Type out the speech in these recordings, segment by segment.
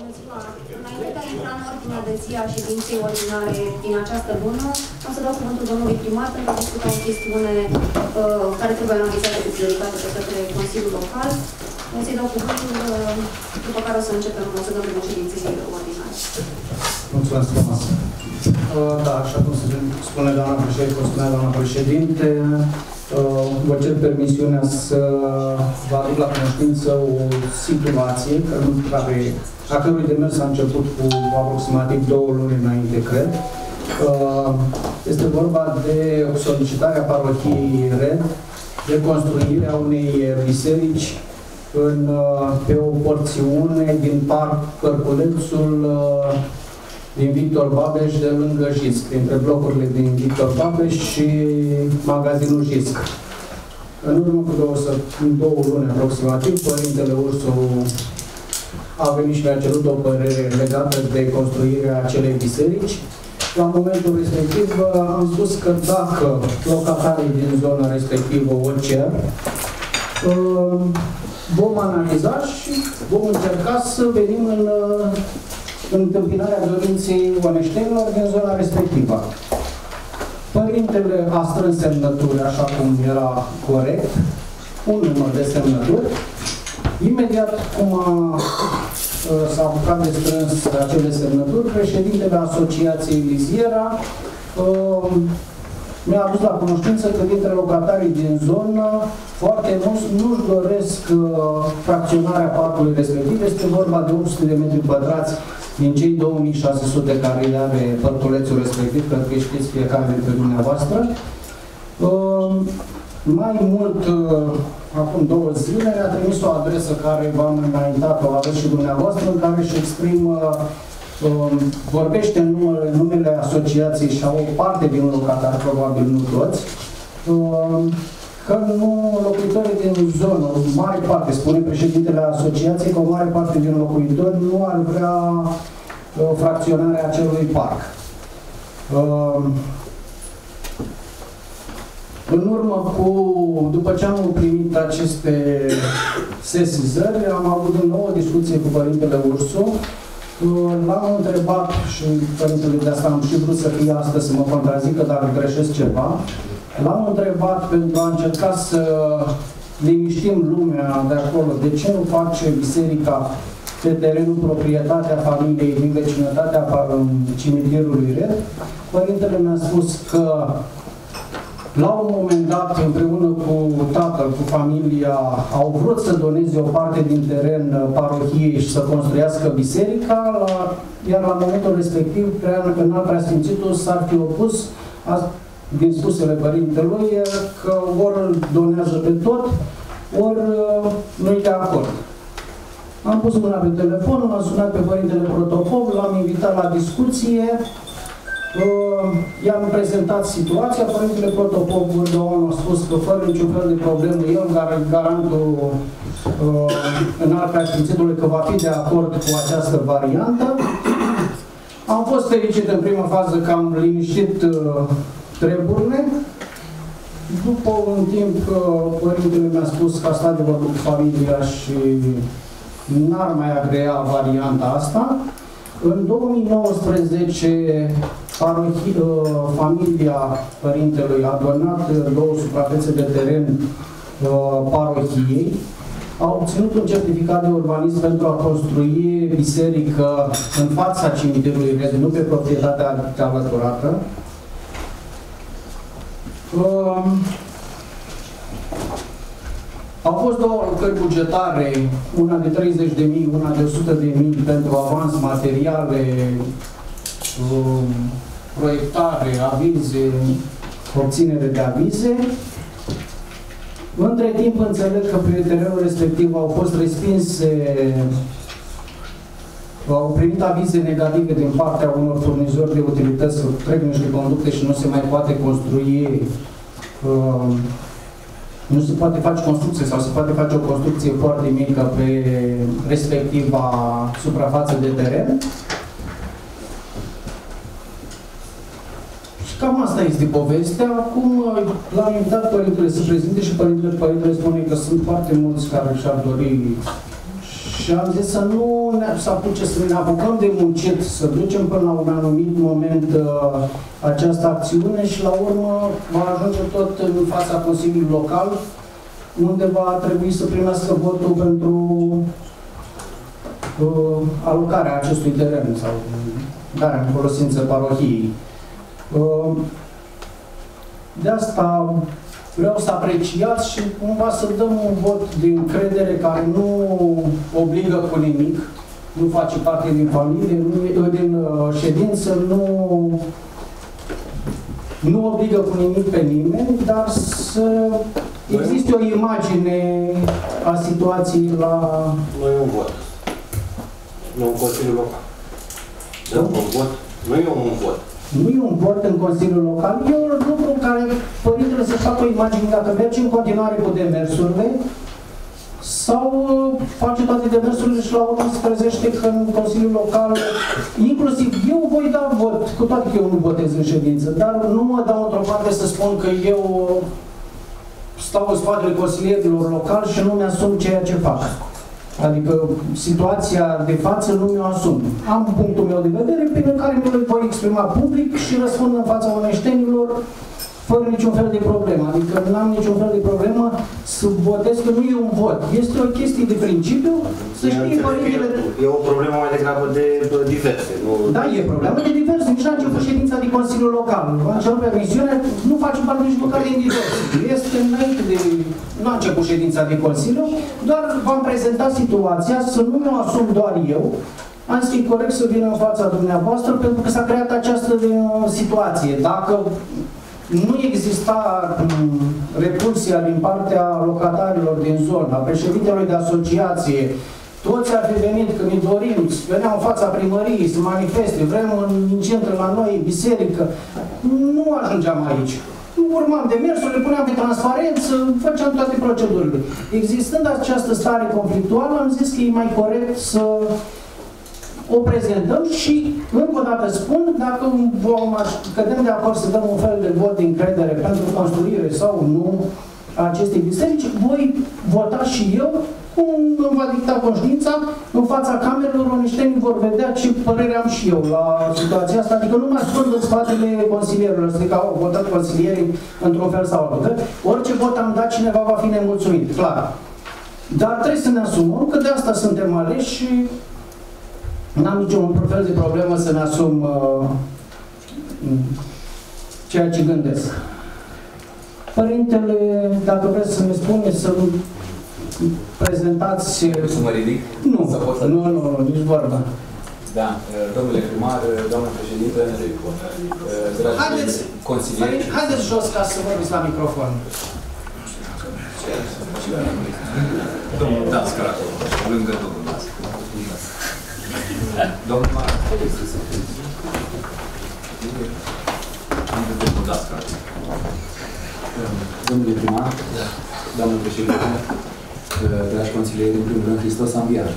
ziua! Înainte de a intra în ordinea de zi a ședinței ordinare din această lună, am să dau cuvântul domnului primar pentru a discuta o chestiune care trebuie analizată cu prioritate de către Consiliul Local. O să-i dau cuvântul, după care o să începem o să dăm ședinței ordinare. Mulțumesc frumos! Da, așa cum se spune doamna președinte, cum spunea doamna președinte, vă cer permisiunea să vă aduc la cunoștință o situație a cărui demers a început cu aproximativ 2 luni înainte, cred. Este vorba de solicitarea parohiei Red de construirea unei biserici pe o porțiune din parc Cărculețul din Victor Babeș, de lângă Jisc, dintre blocurile din Victor Babeș și magazinul Jisc. În urmă cu 2 luni aproximativ, Părintele Ursu a venit și mi-a cerut o părere legată de construirea acelei biserici. La momentul respectiv am spus că dacă locatarii din zona respectivă o cer, vom analiza și vom încerca să venim în întâmpinarea dorinței oneștenilor din zona respectivă. Părintele a strâns semnături așa cum era corect, un număr de semnături. Imediat cum s-a apucat de strâns acele semnături, președintele Asociației Liziera mi-a adus la cunoștință că dintre locatarii din zonă, foarte mulți nu-și doresc fracționarea parcului respectiv. Este vorba de 800 de metri pătrați din cei 2600 care îi are părculețul respectiv, pentru că știți fiecare dintre dumneavoastră. Mai mult, acum 2 zile, ne-a trimis o adresă care v-am înaintat-o, aveți și dumneavoastră, în care își exprimă, vorbește în numele asociației și a o parte din locatari, probabil nu toți, că nu locuitorii din zonă, o mare parte, spune președintele asociației, că o mare parte din locuitori nu ar vrea fracționarea acelui parc. În urmă după ce am primit aceste sesizări, am avut din nou o discuție cu Părintele Ursu. L-am întrebat și Părintele de asta am și vrut să fie astăzi, să mă contrazică dacă greșesc ceva. L-am întrebat pentru a încerca să liniștim lumea de acolo, de ce nu face biserica pe terenul proprietatea familiei din vecinătatea cimitirului Red. Părintele mi-a spus că la un moment dat, împreună cu tatăl, cu familia, au vrut să doneze o parte din teren parohiei și să construiască biserica, iar la momentul respectiv, Înalt Preasfințitul s-ar fi opus, din spusele părintelui, că ori îl donează pe tot, ori nu-i de acord. Am pus mâna pe telefon, l-am sunat pe Părintele Protopop, l-am invitat la discuție, i-am prezentat situația. Părintele Protopop a spus că fără niciun fel de problemă, el, garantul Înalt Preasfințitului, că va fi de acord cu această variantă. Am fost fericit în prima fază că am liniștit treburile. După un timp, Părintele mi-a spus că a stat de vorbă cu familia și n-ar mai agrea varianta asta. În 2019, familia Părintelui a donat 2 suprafețe de teren parohiei. A obținut un certificat de urbanism pentru a construi biserică în fața cimitirului Red, nu pe proprietatea alăturată. Au fost 2 alocări bugetare, una de 30.000, una de 100.000 pentru avans, materiale, proiectare, avize, obținere de avize. Între timp înțeleg că pe terenul respectiv au fost respinse, au primit avize negative din partea unor furnizori de utilități, trec niște conducte și nu se mai poate construi, nu se poate face construcție sau se poate face o construcție foarte mică pe respectiva suprafață de teren. Și cam asta este povestea. Acum l-am invitat Părintele să prezinte și Părintele spune că sunt foarte mulți care și-ar dori Și am zis să nu să apuce, să ne apucăm de muncit, să ducem până la un anumit moment această acțiune și la urmă va ajunge tot în fața Consiliului Local, unde va trebui să primească votul pentru alocarea acestui teren sau darea în folosință parohiei. De asta vreau să apreciați și cumva să dăm un vot de încredere care nu obligă cu nimic, nu face parte din familie, din ședință, nu obligă cu nimic pe nimeni, dar să existe o imagine a situației la... Nu e un vot. Nu un Consiliu Local. Dăm un vot. Nu e un vot. Nu e un vot în Consiliul Local, e un lucru în care părintele să facă o imagine dacă merge în continuare cu demersurile sau face toate demersurile și la urmă se trezește că în Consiliul Local, inclusiv eu voi da vot, cu toate că eu nu votez în ședință, dar nu mă dau într-o parte să spun că eu stau în spatele consilierilor locali și nu mi-asum ceea ce fac. Adică situația de față nu mi-o asum. Am punctul meu de vedere pe care mi-l voi exprima public și răspund în fața oneștenilor fără niciun fel de problemă. Adică nu am niciun fel de problemă să votez că nu e un vot. Este o chestie de principiu, să știe părintele... E o problemă mai degrabă de diverse. Nu... Da, e problemă de diverse. Nici n-a început ședința din Consiliul Local. A început pe misiune, nu face parte nici măcar din diverse. Este înainte de... Nu a început ședința din Consiliu, doar v-am prezentat situația, să nu mi-o asum doar eu. Am zis că e corect să vin în fața dumneavoastră pentru că s-a creat această situație. Dacă nu exista repulsia din partea locatarilor din zonă, a președintelui de asociație, toți ar fi venit, că ne dorim, veneau în fața primăriei să manifeste, vrem în centru la noi, biserică, nu ajungeam aici. Urmam demersul, le puneam pe transparență, făceam toate procedurile. Existând această stare conflictuală, am zis că e mai corect să o prezentăm și, încă o dată spun, dacă cădem de acord să dăm un fel de vot de încredere pentru construire sau nu a acestei biserici, voi vota și eu, cum îmi va dicta conștiința, în fața camerelor, oneștenii vor vedea ce părere am și eu la situația asta, adică nu mă ascund în spatele consilierilor, să zic că au votat consilierii într-un fel sau altul. Orice vot am dat, cineva va fi nemulțumit, clar. Dar trebuie să ne asumăm că de asta suntem aleși și n-am niciun fel de problemă să-mi asum ceea ce gândesc. Părintele, dacă vreți să-mi spuneți, să prezentați... Să mă ridic? Nu, nici vorba. Da, domnule primar, doamnă președintă, dragi consilieri... Haideți jos ca să vorbiți la microfon. Domnul Dascar acolo, lângă domnul Dascar. Domnul Mar... Domnul Dascar. Domnule primar, doamnă președinte, dragi consilieri, în primul rând, Hristos a înviat.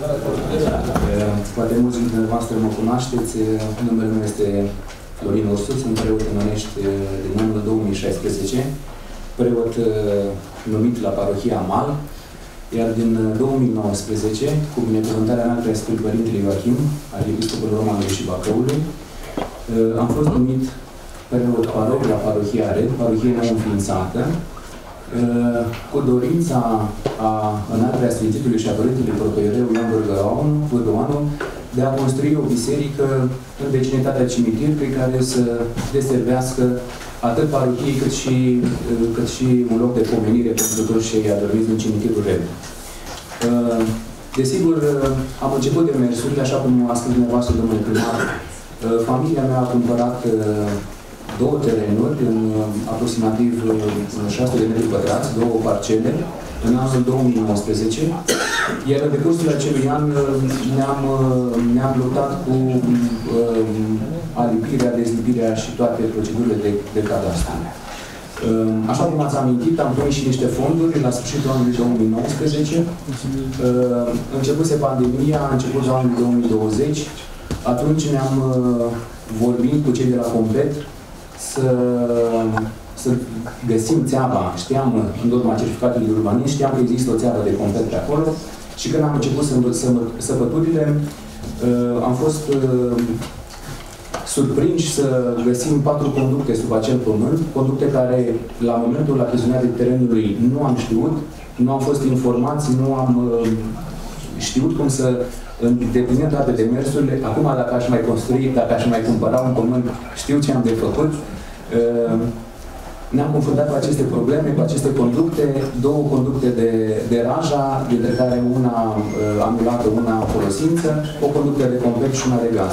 Poate mulți dintre dumneavoastră mă cunoașteți, numele meu este Florin Ursu, sunt preot în Onești din anul 2016, preot numit la parohia Mal, iar din 2019, cu binecuvântarea mea Preasfânt Părintele Ioachim, Arhiepiscopul Romanului și Bacăului, am fost numit preot paroh la parohia Red, parohie nou înființată, cu dorința a Înalt Preasfințitului și a Părintelui Protoiereu Ioan Vârgăoanu de a construi o biserică în vecinătatea cimitirului care să deservească atât parohiei cât și un loc de pomenire pentru toți cei adormiți din cimitirul Red. Desigur, am început demersurile, așa cum a scris dumneavoastră, domnule primar. Familia mea a cumpărat două terenuri, în aproximativ 600 de metri pătrați, două parcele, în anul 2019, iar în decursul acelui an ne-am luptat cu alipirea, dezlipirea și toate procedurile de cadastru. Așa cum ați amintit, am primit și niște fonduri la sfârșitul anului 2019. Începuse pandemia, a început anul 2020. Atunci ne-am vorbit cu cei de la Complet să găsim țeava. Știam, în urma certificatului urbanist, știam că există o țeavă de Complet pe acolo Și când am început săpăturile, am fost surprinși să găsim 4 conducte sub acel pământ, conducte care la momentul achiziționării terenului nu am știut, nu am fost informați, nu am știut cum să îndeplinim toate demersurile. Acum, dacă aș mai construi, dacă aș mai cumpăra un pământ, știu ce am de făcut. Ne-am confruntat cu aceste probleme, cu aceste conducte, 2 conducte de Raja, dintre care una anulată, una în folosință, o conductă de complet și una de gaz.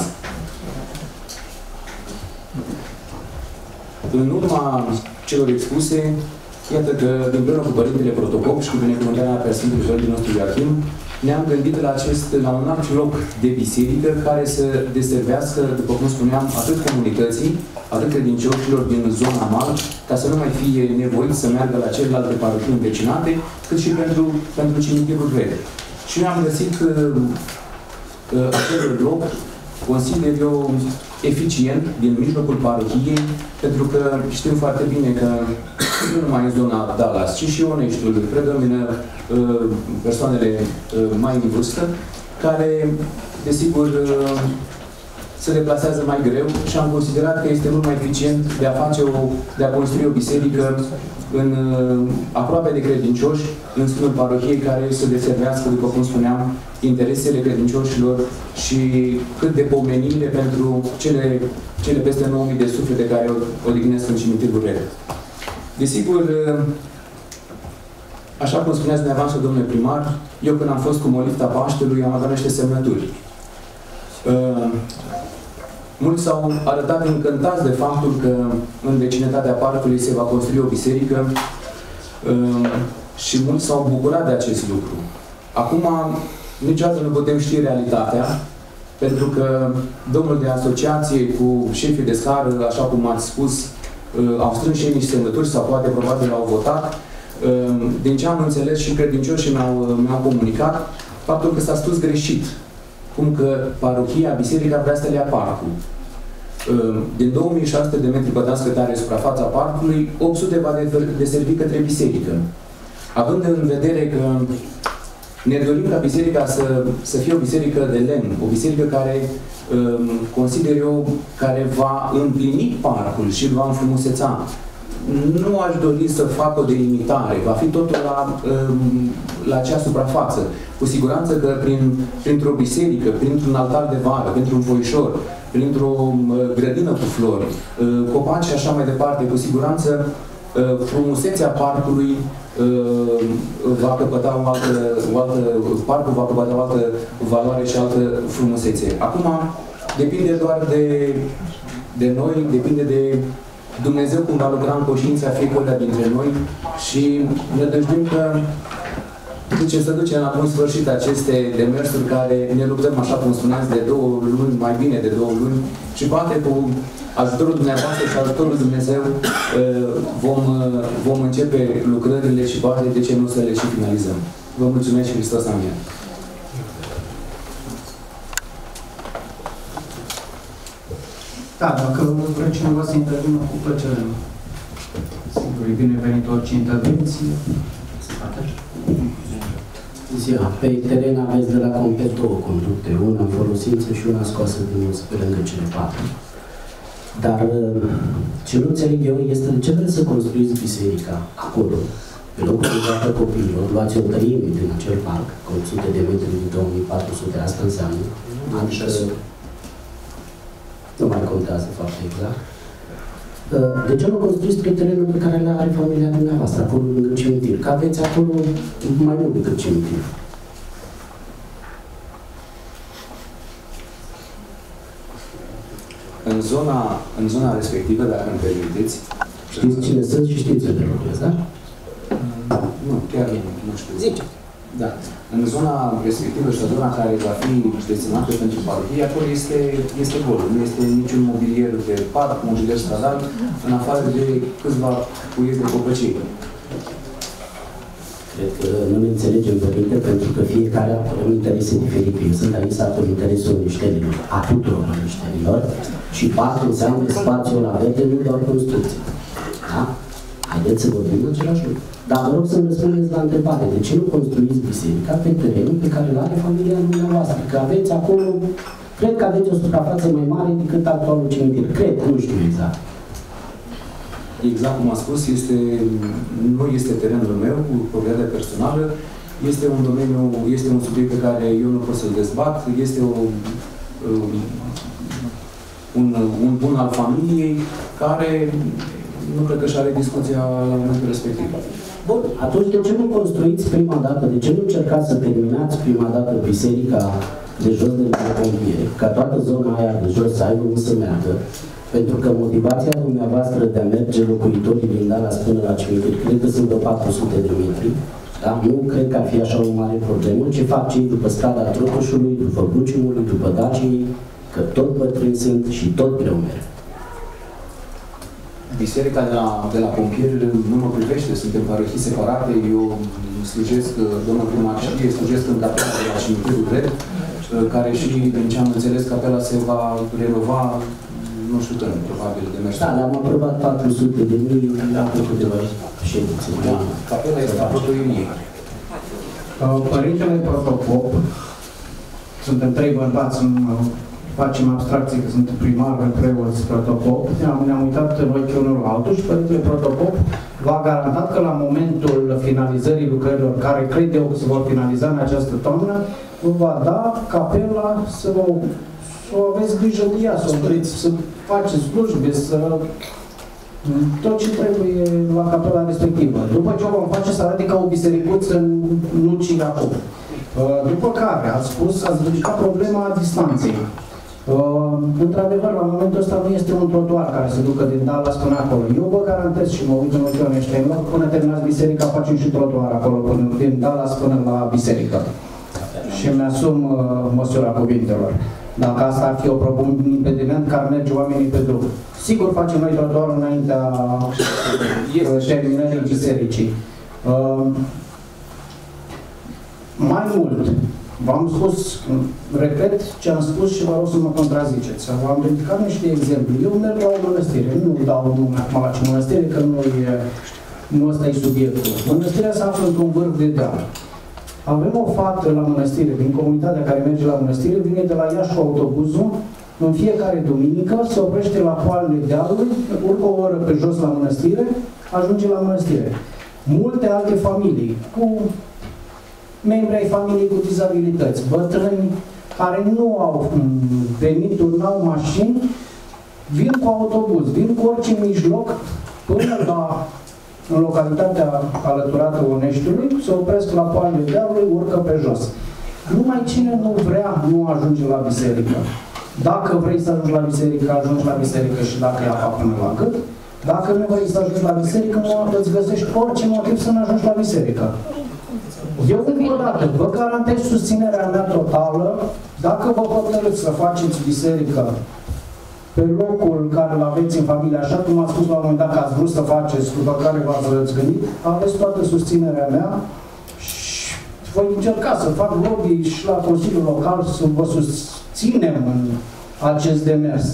În urma celor expuse, iată că, împreună cu Părintele Protocop și cu binecuvântarea Preasfântului Părintele nostru Ioachim, ne-am gândit la un alt loc de biserică care să deservească, după cum spuneam, atât comunității, atât credincioșilor din zona Mal, ca să nu mai fie nevoit să meargă la celelalte parohii învecinate, cât și pentru cimitirul rede. Și ne-am găsit acel loc, consider eu, eficient, din mijlocul parohiei, pentru că știm foarte bine că nu numai în zona Dallas, ci și Oneștiul predomină persoanele mai în vârstă, care, desigur, se deplasează mai greu și am considerat că este mult mai eficient de a construi o biserică aproape de credincioși, în sânul parohiei, care să deservească, după cum spuneam, interesele credincioșilor și cât de pomenire pentru cele peste 9.000 de suflete care odihnesc în cimitirul rede. Desigur, așa cum spuneați dumneavoastră, domnule primar, eu când am fost cu molifta Paștelui am avut niște semnături. Mulți s-au arătat încântați de faptul că în vecinătatea parcului se va construi o biserică și mulți s-au bucurat de acest lucru. Acum, niciodată nu putem ști realitatea, pentru că domnul de asociație cu șefii de scară, așa cum ați spus, au strâns și ei niște semnături sau poate probabil au votat. Din ce am înțeles și credincioșii mi-au comunicat, faptul că s-a spus greșit. Cum că parohia, biserica vrea să le ia parcul. Din 2600 de metri pătrați cât are suprafața parcului, 800 va deservi către biserică. Având în vedere că ne dorim ca biserica să fie o biserică de lemn, o biserică care, consider eu, care va împlini parcul și îl va înfrumuseța. Nu aș dori să fac o delimitare, va fi totul la acea suprafață. Cu siguranță că printr-o biserică, printr-un altar de vară, printr-un foișor, printr-o grădină cu flori, copaci și așa mai departe, cu siguranță frumusețea parcului va căpăta parcul va căpăta o altă valoare și altă frumusețe. Acum, depinde doar de noi, depinde de Dumnezeu cum va lucra în conștiința fiecăruia dintre noi și ne dăjduim că să ducem la bun sfârșit aceste demersuri care ne luptăm, așa cum spuneați, de 2 luni, mai bine de 2 luni și poate cu ajutorul dumneavoastră și ajutorul Dumnezeu vom începe lucrările și poate de ce nu să le și finalizăm. Vă mulțumesc și Hristos a mie. Da, dacă vrea cineva să intervină, cu plăcere. Sigur, e binevenit orice intervenție. Ziua, pe teren aveți de la complet 2 conducte, una în folosință și una scoasă din uz, pe lângă cele 4. Dar ce nu înțeleg eu este de ce vreți să construiți biserica acolo, pe locul de joacă copiilor, luați o tăieme din acel parc, cu 100 de metri din 2400, asta înseamnă. Adică, nu mai contează foarte exact. De ce nu construiți pe terenul pe care le are familia dumneavoastră, acolo lângă cimitir? Că aveți acolo mai mult decât cimitir. În zona respectivă, dacă îmi permiteți... Știți cine sunt și știți unde locuiesc, da? Nu, chiar nu știu. Zice. Da. În zona respectivă și zona care va fi destinată pentru parohie, acolo este gol. Nu este niciun mobilier de parc, mobilier stradal, în afară de câțiva cuiezi de copăcei. Cred că nu ne înțelegem, Părinte, pentru că fiecare are interese diferite. Eu sunt aici în interesul niștelilor, a tuturor niștelilor, și parc înseamnă spațiul la verde, nu doar construcție. Da? Haideți să vorbim același lucru. Dar vă rog să-mi răspundeți la întrebare. De ce nu construiți biserica pe terenul pe care îl are familia dumneavoastră? Că aveți acolo, cred că aveți o suprafață mai mare decât actualul cimitir. Cred, nu știu exact. Exact cum am spus, nu este terenul meu, cu proprietate personală, este un domeniu, este un subiect pe care eu nu pot să-l dezbat, este un bun al familiei care nu cred că și are discuția la momentul respectiv. Bun, atunci de ce nu construiți prima dată, de ce nu încercați să terminați prima dată biserica de jos de la pompieri, ca toată zona aia de jos să aibă un să meargă? Pentru că motivația dumneavoastră de a merge locuitorii din Dallas până la cimitir, cred că sunt de 400 de metri, da? Nu cred că ar fi așa o mare problemă. Ce fac cei după strada Trotușului, după Buciumului, după Dacii, că tot bătrâni sunt și tot greu merg. Biserica de la pompieri nu mă privește, suntem parohii separate, eu slujesc, domnul primar știe, slujesc în capela de la cimitirul drept, care și, din ce am înțeles, capela se va renova, nu știu când, probabil, de mers. Da, le-am aprobat 400.000 la câteva ședințe. Da, capela este aproape Iunie. Părintele Protopop, suntem 3 bărbați, facem abstracție că sunt primar, preoți, Protopop, ne-am uitat în ochi unul la altul și Părintele Protopop v-a garantat că la momentul finalizării lucrărilor, care cred eu că se vor finaliza în această toamnă, vă va da capela să o aveți grijă de ea, să faceți slujbe, să tot ce trebuie la capela respectivă. După ce o vom face să arate ca o bisericuță, nu ci acum. După care ați ridicat problema distanței. Într-adevăr, la momentul ăsta nu este un trotuar care se ducă din Dallas până acolo. Eu vă garantez și mă uit în ochii oneștenilor, până terminați biserica, facem și trotuar acolo, din Dallas până la biserică. Și îmi-asum măsura cuvintelor. Dacă asta ar fi un impediment care merge oamenii pe drum. Sigur facem noi trotuarul înaintea terminării bisericii. Mai mult, v-am spus, repet ce am spus și vă rog să mă contraziceți. V-am ridicat niște exemple. Eu merg la o mănăstire, nu dau nume acum la ce mănăstire, că nu ăsta e subiectul. Mănăstirea se află într-un vârf de deal. Avem o fată la mănăstire, din comunitatea care merge la mănăstire, vine de la Iași cu autobuzul, în fiecare duminică, se oprește la poalele dealului, urcă o oră pe jos la mănăstire, ajunge la mănăstire. Multe alte familii, cu membri ai familiei cu dizabilități, bătrâni care nu au venituri, nu au mașini, vin cu autobuz, vin cu orice mijloc până în localitatea alăturată Oneștiului, se opresc la poalele dealului, urcă pe jos. Numai cine nu vrea, nu ajunge la biserică. Dacă vrei să ajungi la biserică, ajungi la biserică și dacă e apa până la gât. Dacă nu vrei să ajungi la biserică, îți găsești orice motiv să nu ajungi la biserică. Eu, încă o dată, vă garantez susținerea mea totală. Dacă vă hotărâți să faceți biserică pe locul care îl aveți în familie, așa cum am spus la un moment dat că ați vrut să faceți, după care v-ați răzgândit, aveți toată susținerea mea și voi încerca să fac lobby și la Consiliul Local să vă susținem în acest demers.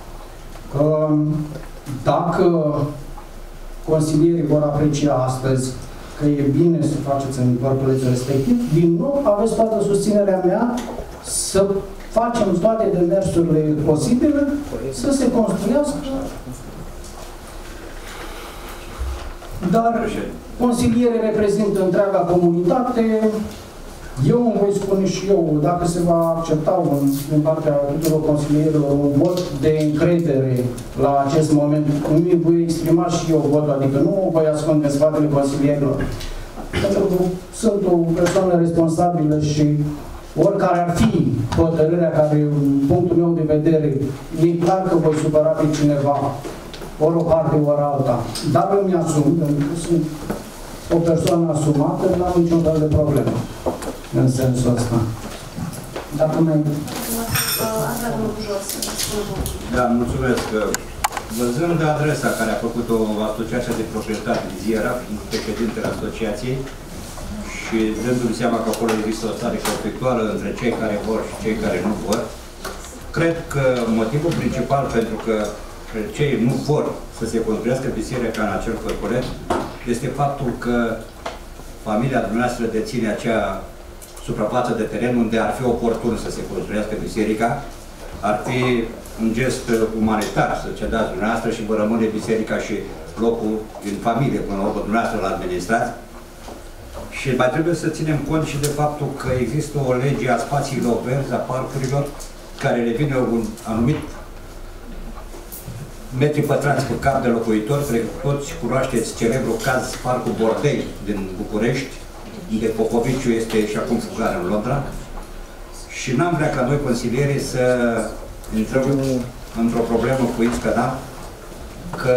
Dacă consilierii vor aprecia astăzi că e bine să faceți în corpulețul respectiv, din nou aveți toată susținerea mea să facem toate demersurile posibile să se construiască. Dar consilierii reprezintă întreaga comunitate. Eu îmi voi spune și eu, dacă se va accepta din partea tuturor consilierilor un vot de încredere la acest moment, îmi voi exprima și eu votul, adică nu voi ascunde în spatele consilierilor. Pentru că sunt o persoană responsabilă și oricare ar fi hotărârea care, în punctul meu de vedere, e clar că voi supăra pe cineva, ori o parte, ori alta. Dar îmi asum, pentru că sunt o persoană asumată, nu am niciun fel de problemă în sensul ăsta. Dacă mai... Da, mulțumesc. Văzând adresa care a făcut-o Asociația de Proprietate de Ziera, fiind președintele asociației, și dându-mi seama că acolo există o stare conflictuală între cei care vor și cei care nu vor, cred că motivul principal pentru că cei nu vor să se construiască biserica în acel corporet este faptul că familia dumneavoastră deține acea suprafață de teren unde ar fi oportun să se construiască biserica, ar fi un gest umanitar să cedați dumneavoastră și vă rămâne biserica și locul din familie, până la urmă dumneavoastră la administrați. Și mai trebuie să ținem cont și de faptul că există o lege a spațiilor verzi, a parcurilor, care le vine un anumit metri pătrați pe cap de locuitori. Cred că toți cunoașteți celebrul caz Parcul Bordei din București, unde Popoviciu este și acum fugar în Londra. Și n-am vrea ca noi, consilierii, să intrăm într-o problemă cu Iscăda, că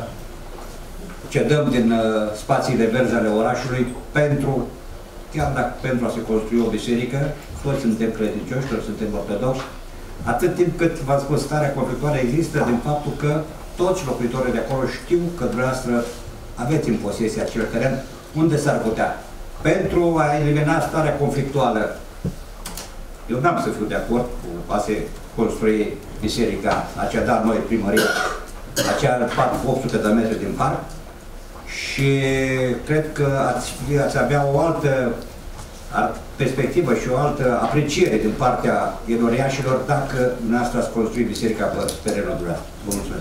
cedăm din spațiile verzi ale orașului pentru, chiar dacă pentru a se construi o biserică, toți suntem credincioși, toți suntem ortodoxi, atât timp cât, v-am spus, starea conflictuală există din faptul că toți locuitorii de acolo știu că dumneavoastră aveți în posesie acel teren unde s-ar putea. Pentru a elimina starea conflictuală, eu n-am să fiu de acord cu a se construi biserica, aceea dat noi primărie, acea 800 de metri din parc, și cred că ați avea o altă perspectivă și o altă apreciere din partea iedoriașilor dacă dumneavoastră ați construit biserica pe terenul dumneavoastră. Vă mulțumesc!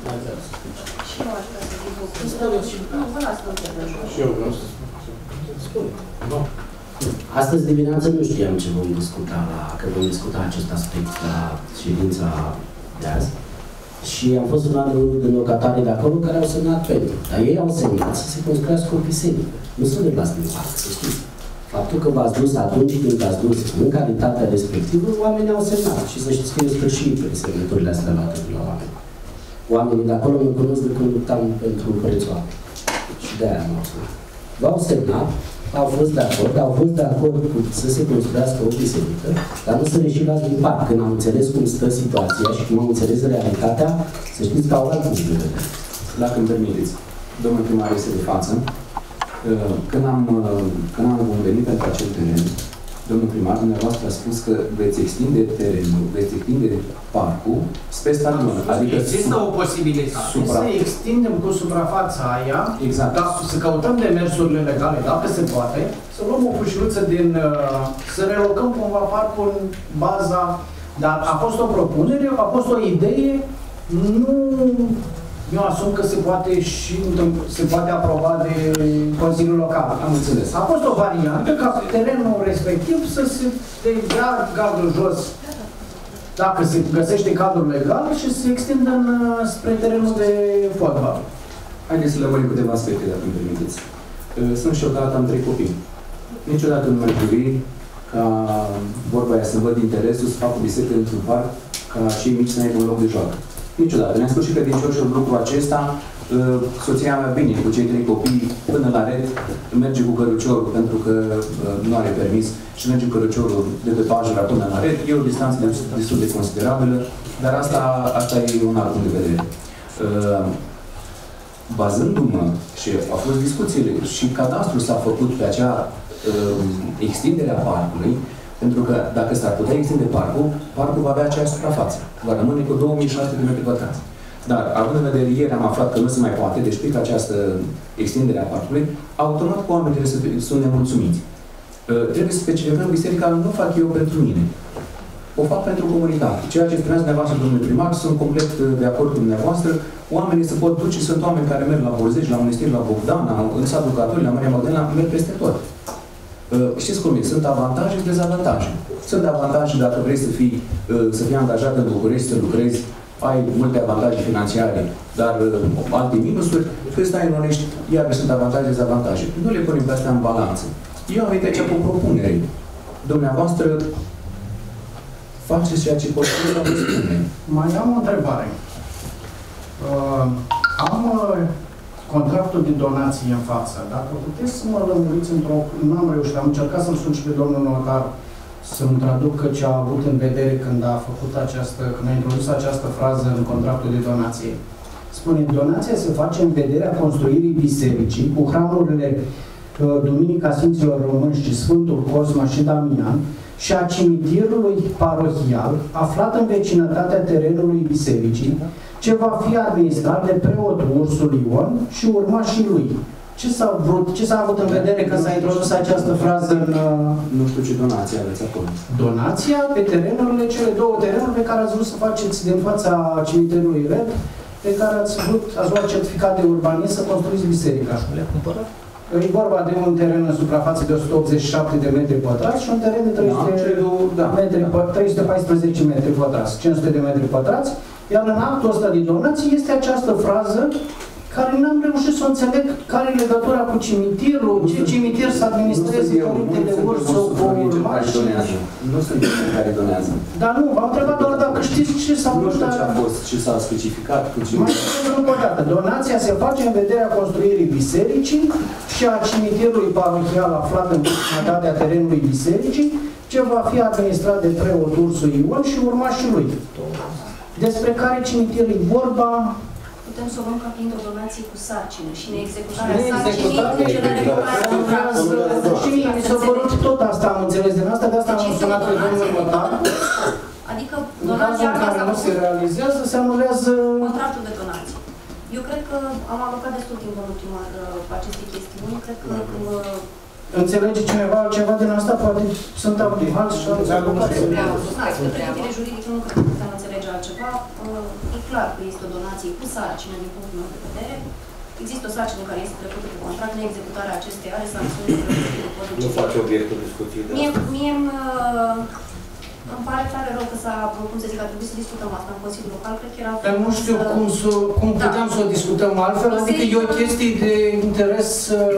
Și eu aș vrea să fiu vă las să Și eu vreau să spun. Astăzi dimineață nu știam ce vom discuta că vom discuta acest aspect la ședința de azi. Și am fost sunat de unul din locatarii de acolo care au semnat pentru. Dar ei au semnat să se construiască o biserică. Nu să le las din parc, să știți. Faptul că v-ați dus atunci când v-ați dus în calitatea respectivă, oamenii au semnat. Și să știți că eu sfârșit pe semnăturile astea luate de la oameni. Oamenii de acolo mă cunosc de când luptam pentru prețoare. Și de-aia m-au sunat. V-au semnat, au fost de acord cu să se construiască o biserică, dar nu să le și las din parc. Când am înțeles cum stă situația și cum am înțeles realitatea, să știți că au alt punct de vedere. Dacă îmi permiteți, domnul primar este de față. Când am venit pentru acel teren, domnul primar, dumneavoastră a spus că veți extinde terenul, veți extinde parcul spre stadion. Adică există o posibilitate să extindem cu suprafața aia, exact. Dar să căutăm demersurile legale, dacă se poate, să luăm o pușiluță să relocăm cumva parcul în baza, dar a fost o propunere, a fost o idee, nu... Eu asum că se poate aproba de Consiliul Local. Am înțeles. A fost o variantă ca terenul respectiv să se dea gardul jos, dacă se găsește cadrul legal, și să se extindă spre terenul de fotbal. Haideți să lămurim câteva aspecte, dacă îmi permiteți. Sunt șocat, am 3 copii. Niciodată nu m-ar privi ca vorba aia să văd interesul să fac o biserică într-un parc, ca cei mici să aibă un loc de joacă. Niciodată. Ne-am spus și credincioșul lucrul acesta. Soția mea vine cu cei 3 copii până la Red, merge cu căruciorul pentru că nu are permis și merge cu căruciorul de pe Pajăra până la Red. E o distanță destul de considerabilă, dar asta e un alt punct de vedere. Bazându-mă, și au fost discuțiile, și cadastrul s-a făcut pe acea extindere a parcului, pentru că dacă s-ar putea extinde parcul va avea aceeași suprafață. Va rămâne cu 2600 de metri pătrați. Dar, având în vedere, ieri am aflat că nu se mai poate, deci pică această extindere a parcului, automat cu oamenii sunt nemulțumiți. Trebuie să specificăm, biserica nu fac eu pentru mine. O fac pentru comunitate. Ceea ce spuneați dumneavoastră, domnule primar, sunt complet de acord cu dumneavoastră. Oamenii se pot duce, sunt oameni care merg la Borzești, la Mănăstiri, la Bogdana, în satul Catolic, la Maria Magdalena, merg peste tot. Știți cum e? Sunt avantaje și dezavantaje. Sunt avantaje dacă vrei să fii angajat în București, să lucrezi, ai multe avantaje financiare, dar alte minusuri, trebuie să ai în Onești, iar sunt avantaje, dezavantaje. Nu le punem pe astea în balanță. Eu am venit aici cu o propunere. Dumneavoastră faceți ceea ce pot să vă spune. Mai am o întrebare. Am contractul de donație în față. Dacă puteți să mă lămuriți n-am reușit, am încercat să-l sun și pe domnul notar să-mi traducă ce a avut în vedere când a introdus această frază în contractul de donație. Spune, donația se face în vederea construirii bisericii cu hramurile Duminica Sfinților Români și Sfântul Cosma și Damian și a cimitirului parohial aflat în vecinătatea terenului bisericii, ce va fi administrat de preotul Ursul Ion și urmașii lui. Ce s-a avut în vedere că s-a introdus această frază în... Nu știu ce donație aveți acolo. Donația pe terenurile, cele două terenuri pe care ați vrut să faceți din fața cimitirului Red, pe care ați luat certificat de urbanism să construiți biserica. Le-a cumpărat? E vorba de un teren în suprafață de 187 de metri pătrați și un teren de 314 metri pătrați, 500 de metri pătrați, iar în actul ăsta de donație este această frază care n-am reușit să o înțeleg care e legătura cu cimitirul, ce cimitir să administreze Părintele Ursu cu urmași. Nu sunt cei care donează. Dar nu, v-am întrebat doar dacă știți ce s-a Nu știu ce a fost, ce s-a specificat. Mai știu încă o dată, donația se face în vederea construirii bisericii și a cimitirului parohial aflat în vicinătatea terenului bisericii, ce va fi administrat de preotul Ursu Ion și urmașii lui. Despre care cimitir e vorba? Putem să o luăm ca fiind o donație cu sarcină și neexecutarea sarcinii și mie mi s-a părut tot asta, am înțeles din asta, de asta am sunat pe domnul notar. Adică în cazul în care nu se realizează, se anulează contractul de donație. Eu cred că am alocat destul timp în ultima aceste chestiuni, cred că înțelege cineva altceva din asta? Poate sunt alți și alți avocați. Pe pregătire juridică nu cred că putem înțelege altceva. E clar că este o donație cu sarcină din punctul meu de vedere. Există o sarcină care este trecută pe contract, neexecutarea acesteia are sancțiuni prevăzute de codul civil. Nu face obiectul discuției de Mie îmi pare tare rău că s-a, cum să zic, a trebuit să discutăm asta în Consiliul Local, cred că era... Dar nu știu cum putem să o discutăm altfel, adică e o chestie de interes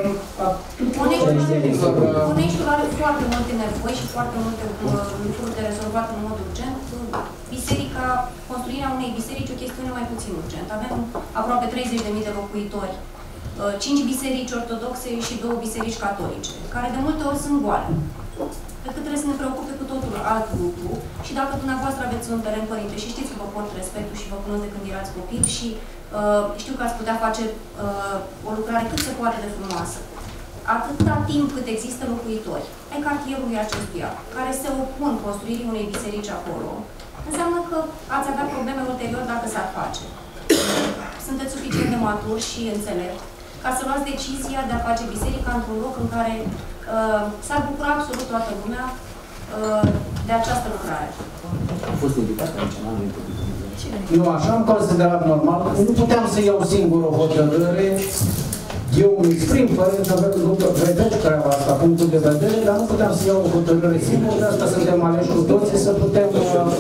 Oneștiul are foarte multe nevoi și foarte multe lucruri de rezolvat în mod urgent. Biserica, construirea unei biserici, o chestiune mai puțin urgent. Avem aproape 30.000 de locuitori, 5 biserici ortodoxe și 2 biserici catolice, care de multe ori sunt goale. Cred că trebuie să ne preocupe cu totul alt lucru și dacă dumneavoastră aveți un teren, părinte, și știți că vă port respectul și vă cunosc de când erați copil și știu că ați putea face o lucrare cât se poate de frumoasă. Atâta timp cât există locuitori ai cartierului acestuia care se opun construirii unei biserici acolo, înseamnă că ați avea probleme ulterior dacă s-ar face. Sunteți suficient de maturi și înțelepți ca să luați decizia de a face biserica într-un loc în care s-ar bucura absolut toată lumea de această lucrare. A fost indicat aici, n-am Nu, așa am considerat normal. Nu puteam să iau singur o hotărâre. Eu îmi exprim părerea, repet treaba asta, punctul de vedere, dar nu puteam să iau o hotărâre singur, de asta suntem aleși cu toții să putem...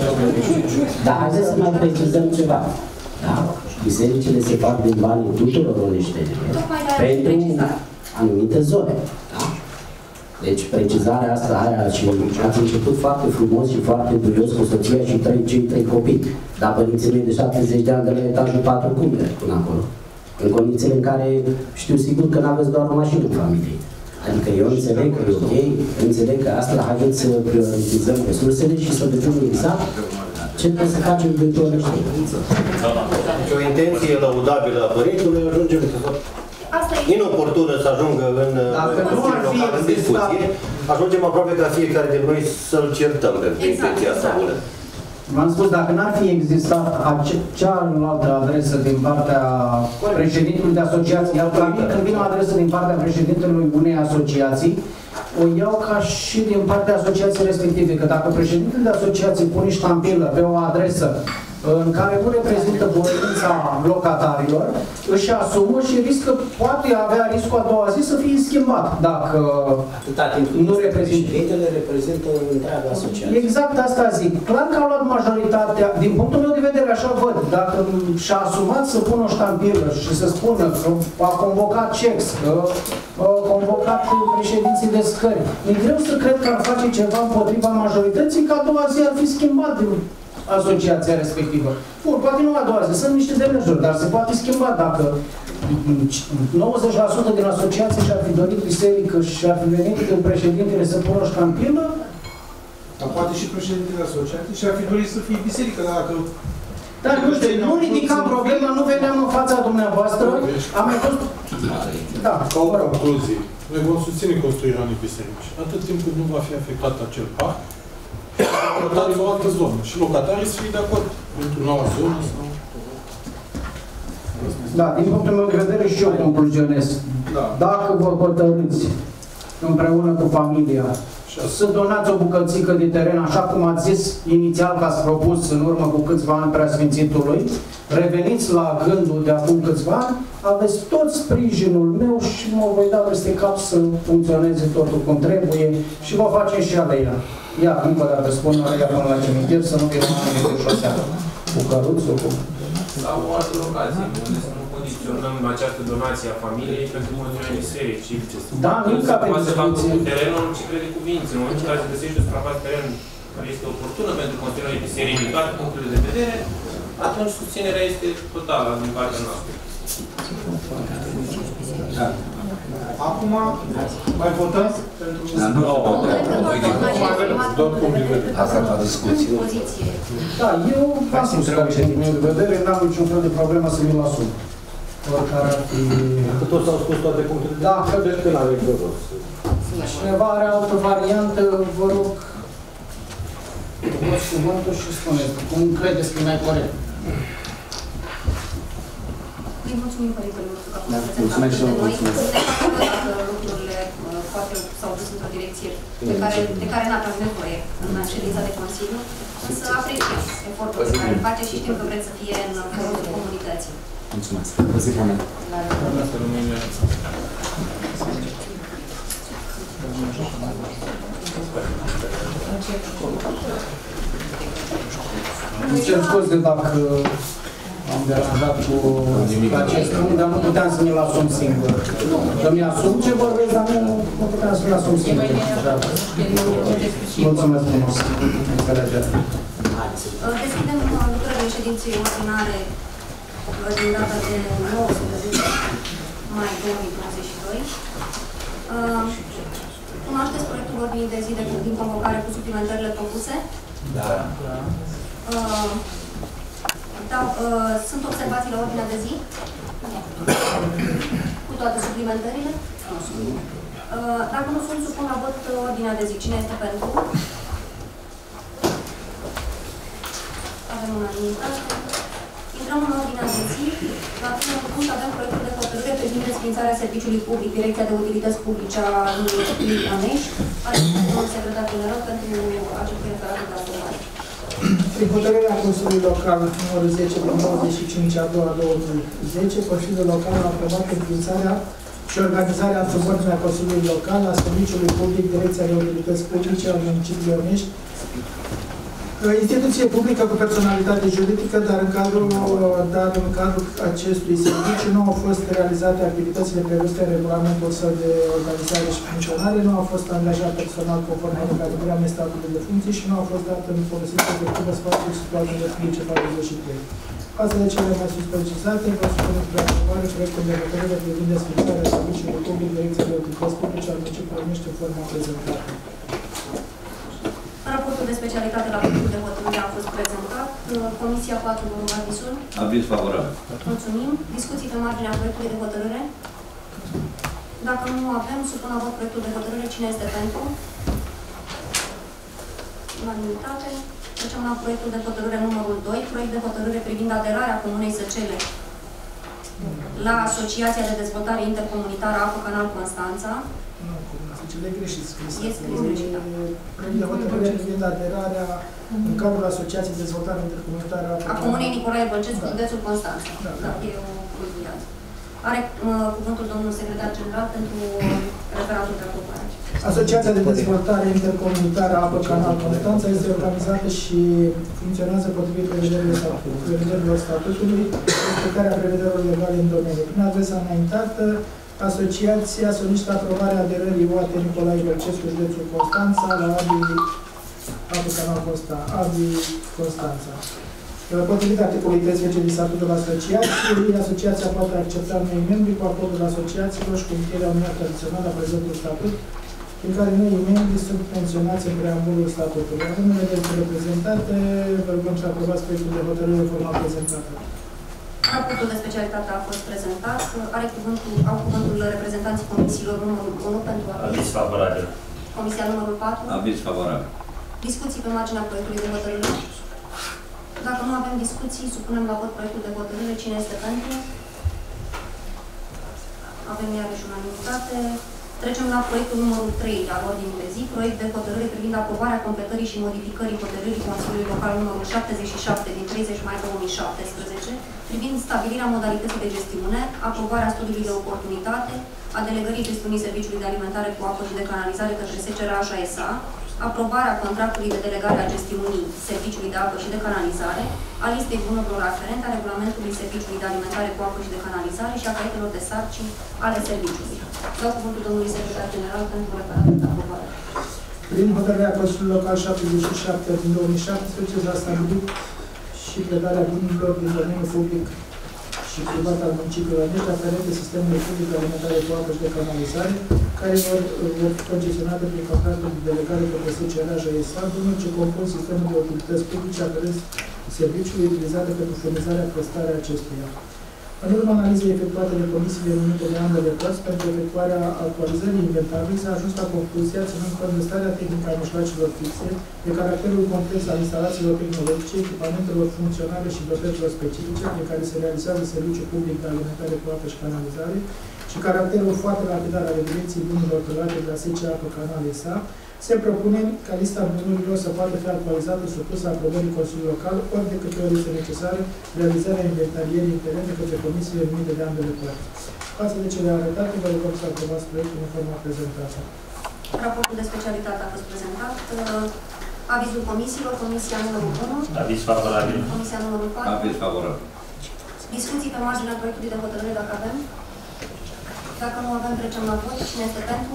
Da, haideți să mai precizăm ceva. Da, bisericile se fac din banii tuturor oneștenilor pentru anumite zone. Da? Deci precizarea asta aia și ați început foarte frumos și foarte duios cu soția și cei 3 copii. Dar părinții mei de 70 de ani de la etajul 4 cum merg până acolo? În condițiile în care știu sigur că n-aveți doar o mașină în familie. Adică eu înțeleg că e ok, înțeleg că asta haideți să prioritizăm resursele și să vedem exact ce trebuie să facem de viitor. Și o intenție laudabilă a părintului ajungem inoportună să ajungă în discuție, ajungem aproape ca fiecare de noi să-l certăm pentru intenția asta bună. V-am spus, dacă n-ar fi existat cealaltă adresă din partea președintelui de asociație, iar când vine o adresă din partea președintelui unei asociații, o iau ca și din partea asociației respective, că dacă președintele de asociație pune ștampilă pe o adresă în care nu reprezintă voința locatarilor, își asumă și riscă, poate avea riscul a doua zi să fie schimbat, dacă atâta timp nu reprezintă. Reprezintă întreaga asociație. Exact asta zic. Clar că au luat majoritatea, din punctul meu de vedere așa văd, dacă și-a asumat să pună o ștampilă și să spună că a convocat CEX, că a convocat președinții de scări, e greu să cred că ar face ceva împotriva majorității, că a doua zi ar fi schimbat din asociația respectivă. Bun, poate nu a doua zi, sunt niște demersuri, dar se poate schimba dacă 90% din asociație și-ar fi dorit biserică și ar fi venit cu președintele să pună o ștampilă. Dar poate și președintele asociației și-ar fi dorit să fie biserică, dacă... Dar nu știu, nu ridicam problema, nu veneam în fața dumneavoastră, am mai fost... Da, ca o concluzie. Noi vom susține construirea unei biserici, atât timp cât nu va fi afectat acel parc, locatarii o altă zonă. Și locatarii să fie de acord pentru noua zonă sau... Da, din punctul meu de vedere și eu concluzionez. Da. Dacă vă hotărâți împreună cu familia să donați o bucățică de teren, așa cum ați zis inițial că ați propus în urmă cu câțiva ani Preasfințitului, reveniți la gândul de acum câțiva ani, aveți tot sprijinul meu și mă voi da peste cap să funcționeze totul cum trebuie și vă facem și aleia. Ia, încă o dată spun, aleia până la cimitir, să nu fie mai de șosea. Cu căruțul, cu... Sau o altă locație, unde să nu condiționăm această donație a familiei pentru măsurirea bisericii. Da, nu ca pe poate să facă discuție. cu terenul ce crede cuvință. În momentul în care se găsește o suprafață teren care este oportună pentru construirea bisericii din toate punctele de vedere, atunci susținerea este totală din partea noastră. Da. Acum mai votăm pentru... Asta la discuție. Da, eu v-am spus că din meu de vedere, n-am niciun fel de problemă să mi-l asum. Oricare ar fi... Că toți au spus toate punctele. Da, că de când are rost. Cineva are altă variantă, vă rog, luați cuvântul și spuneți cum credeți că e mai corect. Îi mulțumim părintelui nostru că a fost prezentat mulțumesc și eu, de noi. mulțumesc. Suntem dacă lucrurile poate s-au dus într-o direcție de care n-a avut nevoie în ședința de Consiliu, însă apreciem efortul pe care îl face și știm că vreți să fie în folosul comunității. Mulțumesc. O zi bună. Îmi cer scuze dacă am deranjat cu acest punct, dar nu puteam să mi-l asum singur. Că mi-asum ce vorbesc, dar nu puteam să mi-l asum singur. Mulțumesc frumos. Înțelegere. Deschidem lucrările ședinței ordinare din data de 19 mai 2022. Cunoașteți proiectul ordinii de zi din convocare cu suplimentările propuse? Da. Sunt observații la ordinea de zi? Cu toate suplimentările? Dacă nu sunt, supun la vot ordinea de zi. Cine este pentru? Avem unanimitate. Intrăm în ordinea de zi. La primul punct avem proiectul de hotărâre privind desființarea serviciului public, Direcția de Utilități Publice a municipiului Ianești, are un secretar general pentru acest referat de aprobare. Prin hotărârea Consiliului Local numărul 10 din 25 a 2010, Consiliul Local a aprobat înființarea și organizarea în subordinea Consiliului Local a Serviciului Public Direcția de Utilități Publice al municipiului Ianești, instituție publică cu personalitate juridică, dar în cadrul acestui serviciu nu au fost realizate activitățile prevăzute în regulamentul său de organizare și funcționare, nu au fost angajat personal conform cu categoria statului de funcții și nu au fost dat în folosință efectivă spațiul situațiilor publice 43. Față de cele mai sus precizate, vă supun spre aprobare proiectul de hotărâre privind desființarea serviciului public Direcția de Utilități Publice al municipiului Ianești în forma prezentată. Raportul de specialitate la proiectul de hotărâre a fost prezentat. Comisia 4, vă rog avizul. Aviz favorabil. Mulțumim. Discuții pe marginea proiectului de hotărâre? Dacă nu avem, supun la vot proiectul de hotărâre. Cine este pentru? Unanimitate. Trecem la proiectul de hotărâre numărul 2, proiect de hotărâre privind aderarea Comunei Săcele la Asociația de Dezvoltare Intercomunitară Apă Canal Constanța. Nu, Comunea Săcele e greșit scris. Este greșit, da. Proiect de hotărâre privind aderarea în cadrul Asociației de Dezvoltare Intercomunitară a Comunei Nicolae Bălcescu, județul Constanța. Da, e o cultură. Are cuvântul domnul secretar general pentru referatul de aprobare. Asociația de Dezvoltare Intercomunitară Apă Canal Constanța este organizată și funcționează potrivit prevederilor statutului, respectarea prevederilor legale în domeniu. Prin adresa înaintată, asociația solicită aprobarea aderării UAT Nicolae Bălcescu, județul Constanța, la Apă Canal Constanța. Potrivit articolului 13 din statutul asociației, asociația poate accepta noi membri cu acordul asociațiilor și cu încheierea unui act adițional la prezentul statut, prin care noi membri sunt menționați în preambulul statutului. Având în vedere cele prezentate, vă rugăm să aprobați proiectul de hotărâre în forma prezentată. Raportul de specialitate a fost prezentat. Au cuvântul reprezentanții comisiilor numărul 1 pentru aviz favorabil. Comisia numărul 4. Aviz favorabil. Discuții pe marginea proiectului de hotărâre. Dacă nu avem discuții, supunem la vot proiectul de hotărâre. Cine este pentru? avem iarăși unanimitate. Trecem la proiectul numărul 3 al ordinii de zi, proiect de hotărâre privind aprobarea completării și modificării hotărârii Consiliului Local numărul 77 din 30 mai 2017, privind stabilirea modalității de gestiune, aprobarea studiului de oportunitate, a delegării gestiunii serviciului de alimentare cu apă și de canalizare către SCR SA, aprobarea contractului de delegare a gestiunii serviciului de apă și de canalizare, a listei bunurilor aferente, a regulamentului serviciului de alimentare cu apă și de canalizare și a caietelor de sarcini ale serviciului. Dau cuvântul domnului secretar general pentru referatul de aprobare. Prin hotărârea Consiliului Local 77 din 2017 s-a stabilit și predarea bunurilor din domeniul public și privat al municipiului Onești aferente sistemului public de alimentare cu apă și de canalizare, care vor fi concesionate prin contractul de delegare către SCR SA, bunuri ce compun sistemul de utilități publice aferent serviciului utilizate pentru furnizarea prestarea acestuia. În urma analizei efectuate de comisiile unite de ambele părți pentru efectuarea actualizării inventarului, s-a ajuns la concluzia, ținând cont de starea tehnică a mijloacelor fixe, de caracterul complex al instalațiilor tehnologice, echipamentelor funcționale și dotărilor specifice prin care se realizează serviciul public de alimentare cu apă și canalizare și caracterul foarte lapidar al evidenței bunurilor prelate de la SCA Apă Canal SA, se propune ca lista bunurilor să poată fi actualizată supusă aprobării Consiliului Local, ori de câte ori este necesară realizarea inventarierii interne de către comisiile unite de ambele părți. Față de cele arătate, vă rugăm să aprobați proiectul în forma prezentată. Raportul de specialitate a fost prezentat. Avizul comisiilor, comisia numărul 1. Aviz favorabil. Comisia numărul 4. Aviz favorabil. Discuții pe marginea proiectului de hotărâre, dacă avem. Dacă nu avem, trecem la vot. Cine este pentru?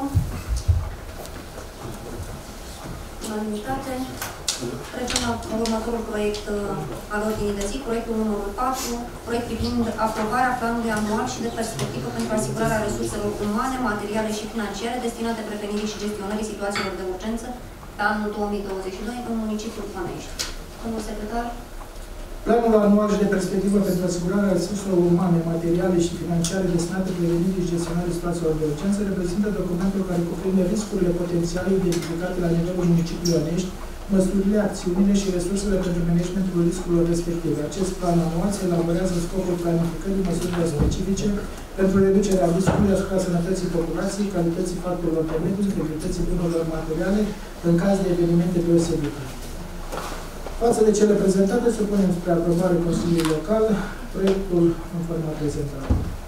Unanimitate. Trecem la următorul proiect al ordinii de zi, proiectul numărul 4, proiect privind aprobarea planului anual și de perspectivă pentru asigurarea resurselor umane, materiale și financiare destinate prevenirii și gestionării situațiilor de urgență pe anul 2022 în municipiul Onești. Domnul secretar. Planul anual și de perspectivă pentru asigurarea resurselor umane, materiale și financiare destinate prevenirii și gestionării situațiilor de urgență reprezintă documentul care cuprinde riscurile potențiale identificate la nivelul municipiului Onești, măsurile, acțiunile și resursele pentru managementul riscurilor respective. Acest plan anual se elaborează în scopul planificării măsurilor specifice pentru reducerea riscului asupra sănătății populației, calității factorilor de mediu, integrității bunurilor materiale în caz de evenimente deosebite. Față de cele prezentate, supunem spre aprobare Consiliului Local proiectul în forma prezentată.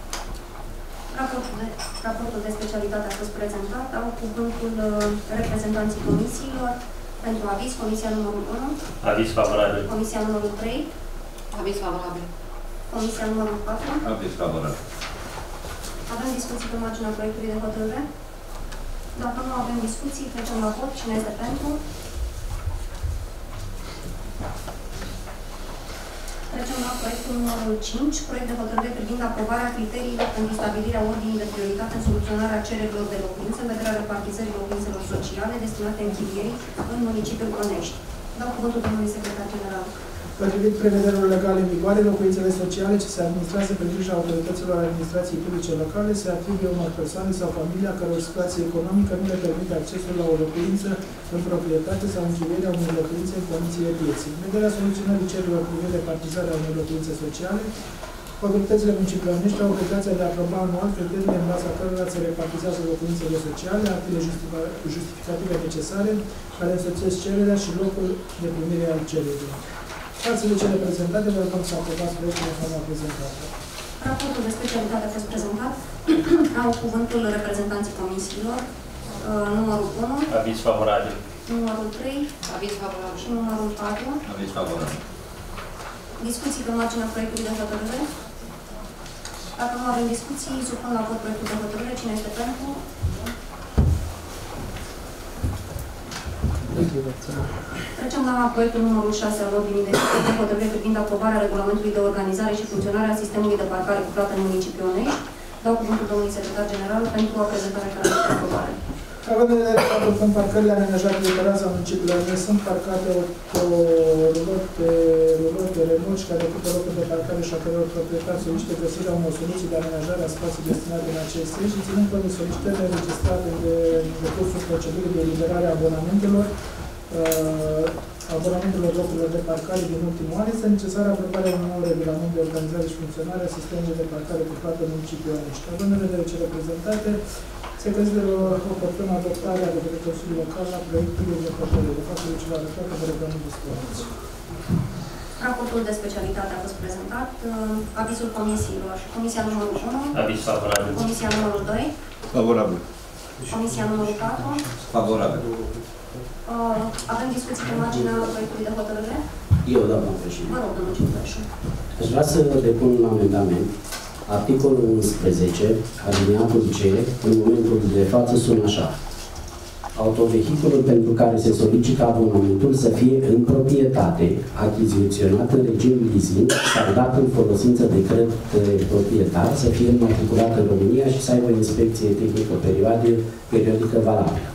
Raportul de specialitate a fost prezentat. Au cuvântul reprezentanții comisiilor. Pentru aviz, comisia numărul 1. Aviz favorabil. Comisia numărul 3. Aviz favorabil. Comisia numărul 4. Aviz favorabil. Avem discuții pe marginea proiectului de hotărâre? Dacă nu avem discuții, trecem la vot. Cine este pentru? Trecem la proiectul numărul 5, proiect de hotărâre privind aprobarea criteriilor pentru stabilirea ordinii de prioritate în soluționarea cererilor de locuințe în vederea repartizării locuințelor sociale destinate închirierii în municipiul Onești. Dau cuvântul domnului secretar general. Potrivit prevederilor legale în vigoare, locuințele sociale ce se administrează pe grija autorităților administrației publice locale se atribuie unor persoane sau familii a căror situație economică nu le permite accesul la o locuință în proprietate sau închirierea unei locuințe în condiții de vieții. În vederea soluționării cererilor privind repartizarea unei locuințe sociale, autoritățile municipiului Onești au obligația de a aproba anual criteriile în baza cărora se repartizează locuințele sociale, actele justificative necesare care însoțesc cererea și locul de primire al cererilor. Față de cele prezentate, vă rog să aprobați proiectul în forma prezentată. Raportul de specialitate a fost prezentat. Au cuvântul reprezentanții comisiilor. Numărul 1. Aviz favorabil. Numărul 3. Aviz favorabil. Și numărul 4. Aviz favorabil. Discuții pe marginea proiectului de hotărâre. Dacă nu avem discuții, supun la vot proiectul de hotărâre. Cine este pentru? Trecem la proiectul numărul 6 al ordinii de hotărâre privind aprobarea regulamentului de organizare și funcționare a sistemului de parcare cu plată în municipiul Onești. Dau cuvântul domnului secretar general pentru a prezentarea care este aprobare. Având în vedere faptul că în parcările amenajate de teraza municipiului Onești sunt parcate rulote remorci care ocupă locuri de parcare și a căror proprietari solicită găsirea unor soluții de amenajare a spațiului destinate în acest sens și ținând cont de solicitările înregistrate de cursul procedurii de eliberare a abonamentelor, abonamentelor locurilor de parcare din ultimul an, este necesară aprobarea unui nou regulament de organizare și funcționare a sistemului de parcare pe plată în municipiul Onești. Având în vedere cele prezentate, se consideră oportună adoptarea de către Consiliul Local a proiectului de hotărâre. De faptul cele arătate, vă rugăm în dispoziție. Raportul de specialitate a fost prezentat. Avizul comisiilor. Comisia numărul 1. Aviz favorabil. Comisia numărul 2. Favorabil. Comisia numărul 4. Favorabil. Avem discuții pe marginea proiectului de hotărâre? Eu, doamna președinte. Vă rog, domnul Ciucășu. Aș vrea să depun un amendament. Articolul 11, aliniatul C, în momentul de față sună așa. Autovehiculul pentru care se solicită abonamentul să fie în proprietate, achiziționat în regim leasing sau dat în folosință de către proprietar, să fie înmatriculat în România și să aibă o inspecție tehnică periodică valabilă.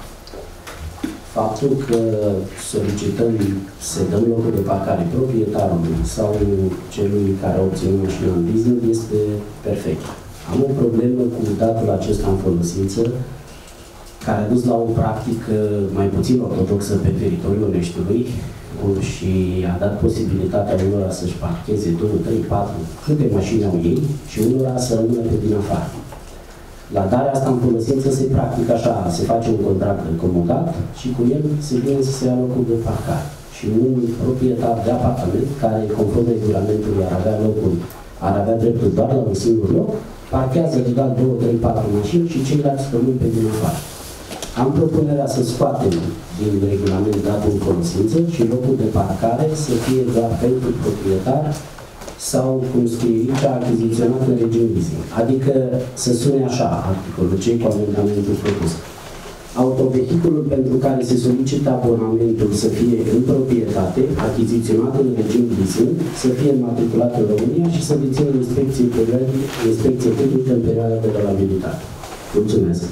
Faptul că solicităm să dăm locul de parcare proprietarului sau celui care a obținut mașina în leasing este perfect. Am o problemă cu datul acesta în folosință, care a dus la o practică mai puțin ortodoxă pe teritoriul Oneștiului și a dat posibilitatea unora să-și parcheze 2, 3, 4, câte mașini au ei și unora să rămână pe din afară. La darea asta în folosință se practică așa, se face un contract de comodat și cu el se vine să se ia locul de parcare. Și un proprietar de apartament, care conform regulamentului ar avea dreptul doar la un singur loc, parchează legal 2, 3, 4 mașini și ceilalți rămân pe din afară. Am propunerea să scoatem din regulament datul în folosință și locul de parcare să fie doar pentru proprietar sau, cum scrie aici, achiziționat în regim leasing. Adică să sune așa articolul, cei cu amendamentul propus. Autovehiculul pentru care se solicită abonamentul să fie în proprietate, achiziționat în regim leasing, să fie înmatriculat în România și să dețină inspecție tehnică în perioada de valabilitate. Mulțumesc!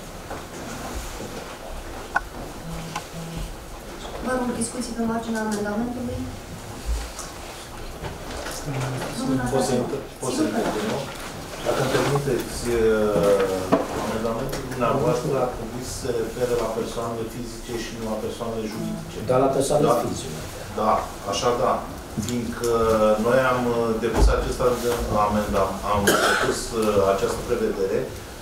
Vă rog discuții pe marginea amendamentului. Pot să intervin, nu? Dacă îmi permiteți, amendamentul dumneavoastră ar trebui să se refere la persoanele fizice și nu la persoanele juridice. Dar la persoanele fizice. Da, așa da. Fiindcă noi am depus acest amendament, am depus această prevedere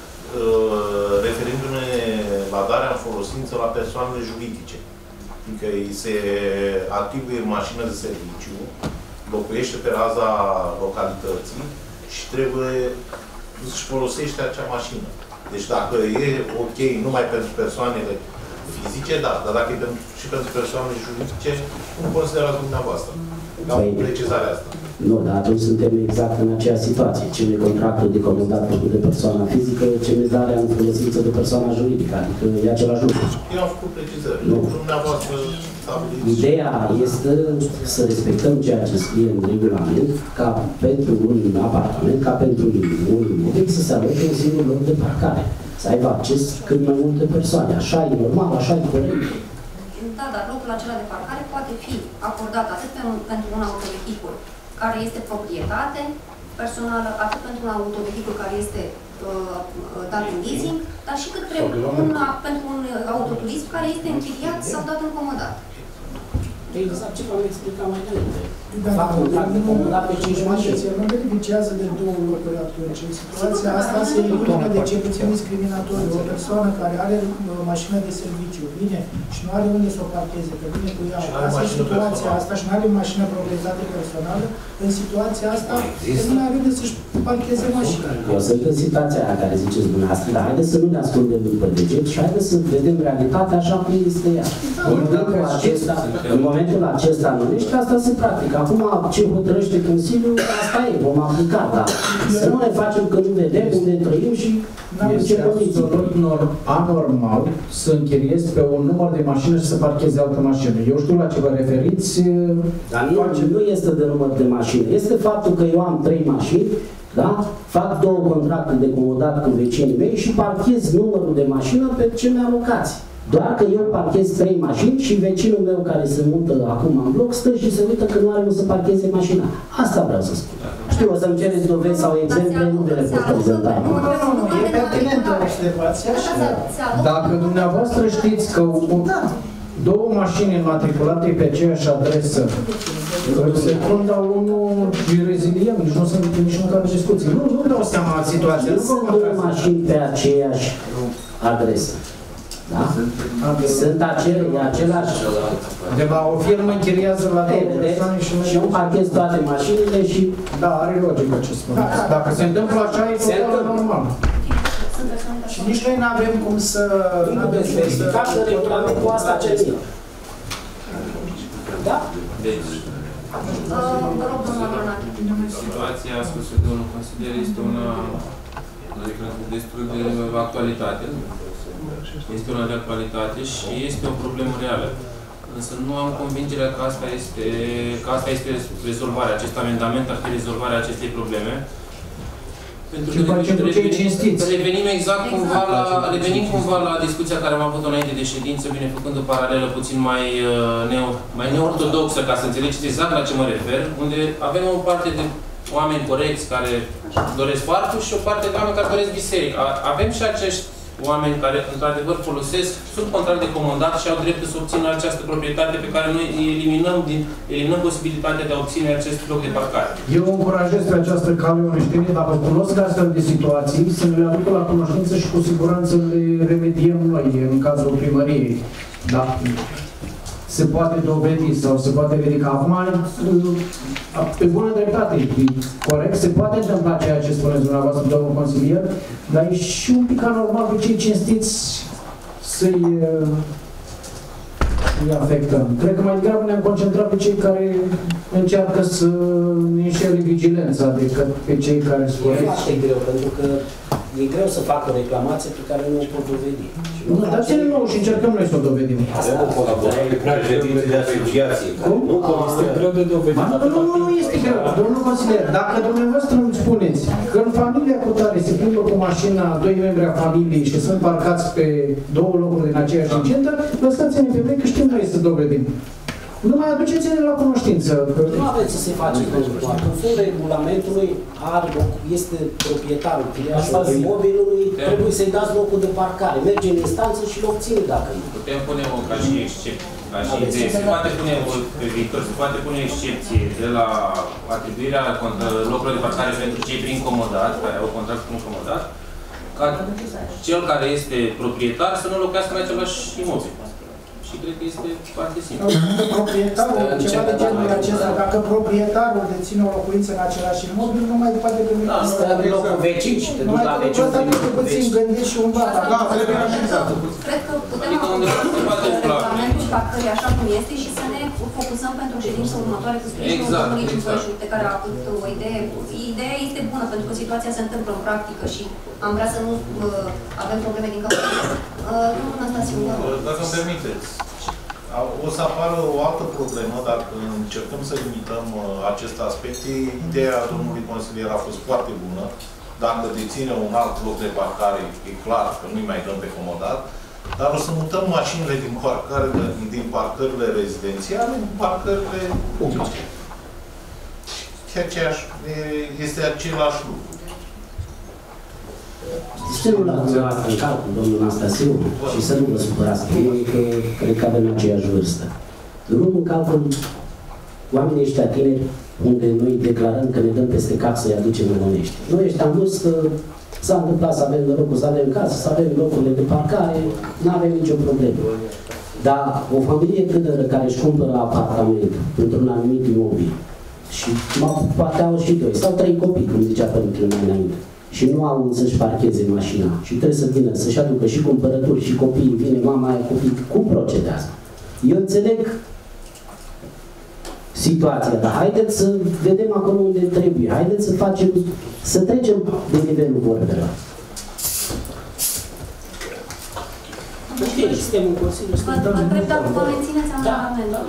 referindu-ne la darea în folosință la persoanele juridice. Fiindcă îi se atribuie mașină de serviciu, locuiește pe raza localității și trebuie să-și folosește acea mașină. Deci dacă e ok numai pentru persoanele fizice, da, dar dacă e și pentru persoanele juridice, cum considerați dumneavoastră? Ca o precizare asta. Nu, dar atunci suntem exact în aceeași situație. Ce e contractul de comodat făcut de persoana fizică, ce e darea în folosință de persoana juridică. Adică e același lucru. Eu am făcut precizări. Nu. Dumneavoastră stabiliți. Ideea este să respectăm ceea ce scrie în regulament, ca pentru un apartament, ca pentru un mobil, să se aloce un singur loc de parcare. Să aibă acces cât mai multe persoane. Așa e normal, așa e corect. Da, dar locul acela de parcare poate fi acordat atât pentru un autovehicul care este proprietate personală, atât pentru un autovehicul care este dat în leasing, dar și cât pentru un autoturism care este închiriat sau dat în comodat. Exact ce v-am explicat mai înainte. Fac contract de comodat pe 5 mașini. Nu beneficiază de 2 locuri atunci. În situația asta se elimină de ce puțin discriminatoriu. O persoană care are mașină de serviciu vine și nu are unde să o parcheze, că vine cu ea acasă, în situația asta și nu are o mașină proprietate personală, în situația asta nu are unde să-și parcheze mașina. Eu sunt în situația aia care ziceți dumneavoastră, dar haideți să nu ne ascundem după deget și haideți să vedem realitatea așa cum este ea. În momentul acesta nu ești, asta se practică. Acum ce hotărăște Consiliul, asta e, vom aplica, dar să nu ne facem că nu vedem unde trăim și este absolut anormal să închiriezi pe un număr de mașină și să parchezi altă mașină. Eu știu la ce vă referiți. Dar nu este de număr de mașină. Este faptul că eu am 3 mașini, da? Fac 2 contracte de comodat cu vecinii mei și parchez numărul de mașină pe ce mi-a alocați. Doar că eu parchez 3 mașini și vecinul meu care se mută acum în bloc stă și se uită că nu are unde să parcheze mașina. Asta vreau să spun. Știu, o să-mi cereți dovezi sau exemple, nu le pot prezenta. Nu, e pertinentă observația. Dacă dumneavoastră știți că două mașini înmatriculate pe aceeași adresă. Secunda 1 și reziliem, nici nu sunt nici măcar discuții. Nu dau seama situația. Nu sunt două mașini pe aceeași adresă. Da? Sunt același. De la o firmă închiriază la două persoane și eu parchez toate mașinile și... Da, are logică ce spuneți. Dacă se întâmplă așa, e total normal. Și nici noi nu avem cum să... Nu aveți verificat că regulamentul asta cere. Da? Deci, situația spusă de domnul consilier este una destul de actualitate. Este una de actualitate și este o problemă reală. Însă nu am convingerea că asta este rezolvarea. Acest amendament ar fi rezolvarea acestei probleme. Pentru că revenim cumva la discuția care am avut-o înainte de ședință, bine făcând o paralelă puțin mai neortodoxă, ca să înțelegeți exact la ce mă refer, unde avem o parte de oameni corecți care doresc parcul și o parte de oameni care doresc biserică. Avem și acești oameni care, într-adevăr, folosesc sub contract de comandat și au dreptul să obțină această proprietate pe care noi eliminăm posibilitatea de a obține acest loc de parcare. Eu încurajez pe această cale oneștenie, dacă cunosc astfel de situații, să ne le aducă la cunoștință și cu siguranță le remediem noi, în cazul primăriei. Da. Se poate dovedi sau se poate ridica. Acum, pe bună dreptate, e corect, se poate întâmpla ceea ce spuneți dumneavoastră, domnul consilier, dar e și un pic anormal pe cei cinstiți să-i afectăm. Cred că mai degrabă ne-am concentrat pe cei care încearcă să ne înșele vigilența decât pe cei care sunt corecți. E foarte greu, pentru că e greu să facă o reclamație pe care nu o pot dovedi. Nu, dar ține nouă și încercăm noi să o dovedim. Avem o colaborare cu președinții de asociații. Nu, este greu de dovedit. Nu este greu, domnul consilier. Dacă dumneavoastră îmi spuneți că în familia cu tare se plimbă cu mașina doi membri a familiei și sunt parcați pe două locuri din aceeași incentă, lăsați-ne pe noi că știm noi să dovedim. Nu mai aduceți-ne la cunoștință. Nu aveți să se faceți, domnul Toar. Conform regulamentului, este proprietarul, chiriașul imobilului, trebuie să-i dați locul de parcare. Merge în instanță și îl obține dacă nu. Putem pune o ca și idee. Se poate pune pe viitor, se poate pune excepție de la atribuirea locurilor de parcare pentru cei prin comodat, care au contract prin comodat, ca cel care este proprietar să nu locuiască în același imobil. Și cred că este foarte simplu. Ceva de genul acesta, dacă proprietarul deține o locuință în același imobil, nu mai poate primi. Da, stă în locul vecin și te duci la vecin. Asta trebuie puțin gândit și umbat. Da, cred că putem regulamentul și parcării așa cum este și să ne focusăm pentru ședința următoare cu sprijinul domnului Ciufoiu, de care a avut o idee. Ideea este bună, pentru că situația se întâmplă în practică și am vrea să nu avem probleme din cauza. Domnul Anastasiu, dacă îmi permiteți, o să apară o altă problemă dacă încercăm să limităm acest aspect. Ideea domnului consilier a fost foarte bună. Dacă deține un alt loc de parcare, e clar că nu-i mai dăm pe comodat, dar o să mutăm mașinile din parcările rezidențiale în parcările publice. Este același lucru. Să nu luați în calcul, domnul Anastasiu, și să nu vă supărați, că cred că avem aceeași vârstă. Luăm în calcul oamenii ăștia tineri, unde noi declarăm că ne dăm peste cap să-i aducem în Onești. Noi ăștia în vârstă s-a întâmplat să avem norocul să avem casă, să avem locurile de parcare, nu avem nicio problemă. Dar o familie tânără care își cumpără apartament într-un anumit imobil și poate au și doi sau trei copii, cum zicea părintele mai înainte, și nu au unde să-și parcheze mașina și trebuie să vină, să-și aducă și cumpărături și copiii, vine mama aia copii, cum procedează? Eu înțeleg situația, dar haideți să vedem acolo unde trebuie, haideți să facem, să trecem de nivelul vorbelor. Suntem în Consiliu, vă întreb dacă vă mențineți amendamentul.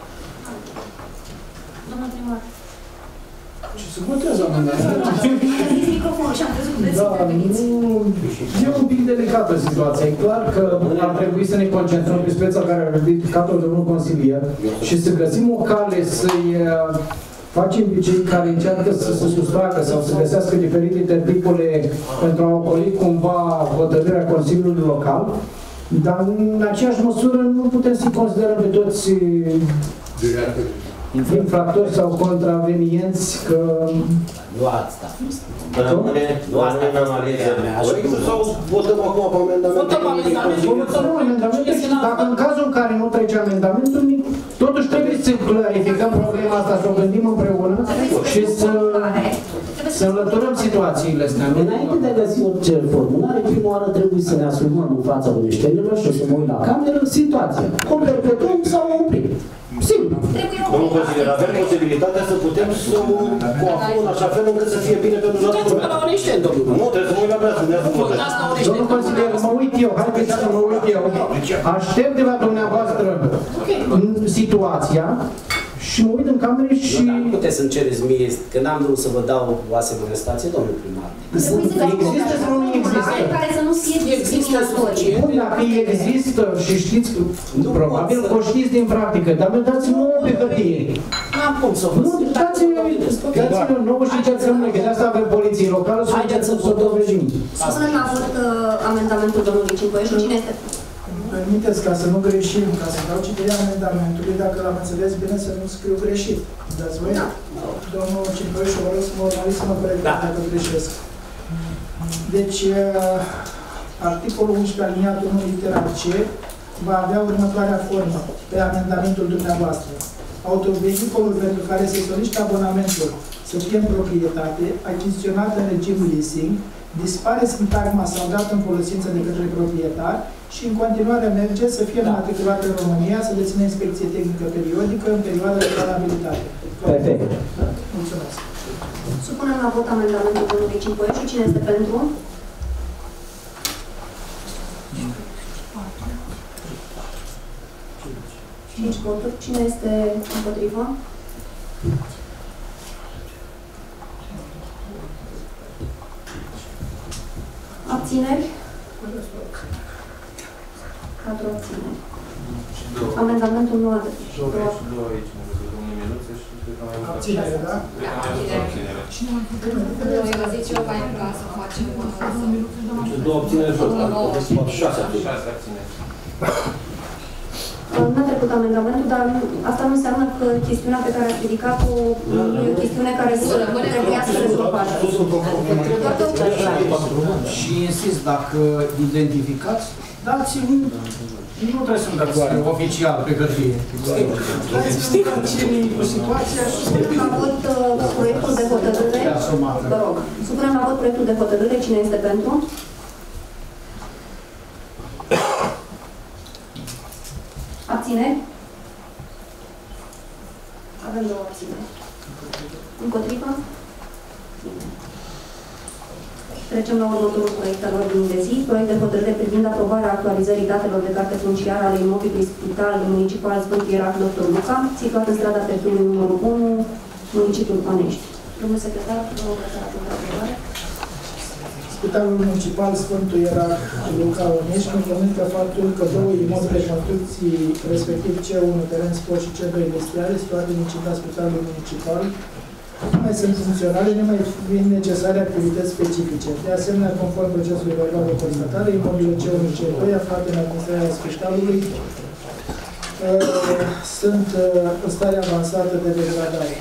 Domnul primar. Ce se votează amendamentul? Deschideți microfonul și am crezut că vreți să interveniți. E un pic delicată situația. E clar că ar trebui să ne concentrăm pe speța care a ridicat-o domnul consilier și să găsim o cale să-i facem pe cei care încearcă să se sustragă sau să găsească diferite terticole pentru a ocoli cumva hotărârea Consiliului Local, Dar în aceeași măsură nu putem să-i considerăm pe toți infractori sau contravenienți că... Nu asta a fost. Rămâne în analiză. Sau votăm acum pe amendament? Votăm amendamentul și dacă în cazul în care nu trece amendamentul, totuși trebuie să clarificăm problema asta, să o gândim împreună și să înlăturăm situațiile astea. Înainte de a găsi orice formulare, prima oară trebuie să ne asumăm în fața minișterilor și să mă uit la cameră situația. O perpetuăm sau o oprim. Simplu. Domnul consilier, avem posibilitatea să putem să o coafăm în așa fel încât să fie bine pentru toată lumea. Nu, trebuie să mă uit la breață, ne asumă. Domnul consilier, mă uit eu, haideți să mă uit eu. Aștept de la dumneavoastră situația și mă uit în camere și... Nu, dar nu puteți să-mi cereți mie, că n-am vrut să vă dau o asemenea stație, domnul primar. Există sau nu există? Care să nu fie discriminatorii. Bun, dacă există și știți, probabil că o știți din practică, dar nu dați-mi nouă pe hârtie. N-am cum să vă spun. Nu, dați-mi nouă și dați rămâne, că de asta avem poliție locală, să o dovedim. Supunem la vot amendamentul domnului Cincoieșu. Cine este? Permiteți, ca să nu greșim, ca să dau citirea amendamentului, dacă l-am înțeles bine, să nu scriu greșit. Dați voi? Domnul Cincoieșu, vă rog să mă urmăriți să mă corectați dacă greșesc. Deci, articolul 11 aliniatul 1 litera C va avea următoarea formă pe amendamentul dumneavoastră. Autovehiculul pentru care se solicită abonamentul să fie în proprietate, achiziționat în regim leasing, dispare sintagma sau dat în folosință de către proprietar și în continuare merge să fie matriculat în România, să dețină inspecție tehnică periodică în perioada de valabilitate. Perfect. Mulțumesc. Supunem la vot amendamentul domnului Cincoieșu. Cine este pentru? Cinci voturi. Cine este împotrivă? Abțineri? 4 abțineri. Amendamentul nu are. Abținere, da? Eu zic eu mai ca să facem... Două abțineri și 6 abțineri. Nu a trecut amendamentul, dar asta nu înseamnă că chestiunea pe care ați ridicat-o e o chestiune care trebuia să rezolvată. Și insist, dacă identificați, dați-mi, nu trebuie să-mi dați oficial pe hârtie. Dați-mi cu situația și... Supunem la vot proiectul de hotărâre. Vă rog. Supunem la vot proiectul de hotărâre. Cine este pentru? Abțineri? Avem 2 abțineri. Împotriva? Trecem la următorul proiect al ordinii de zi. Proiect de hotărâre privind aprobarea actualizării datelor de carte funciară ale imobilului Spital Municipal Sfânt Ierarh Dr. Luca, situat în strada Petrului numărul 1, municipiul Panești. Domnul secretar, vă rog să atunci aprobare. Spitalul Municipal Sfântul Ierarh Luca Onești comunică faptul că 2 imobile construcții, respectiv C1 teren sport și C2 industriale, situate în incinta Spitalului Municipal, nu mai sunt funcționale, nu mai fiind necesare activități specifice. De asemenea, conform procesului verbal de constatare, imobilele C1 și C2 aflate în administrarea spitalului sunt în stare avansată de degradare.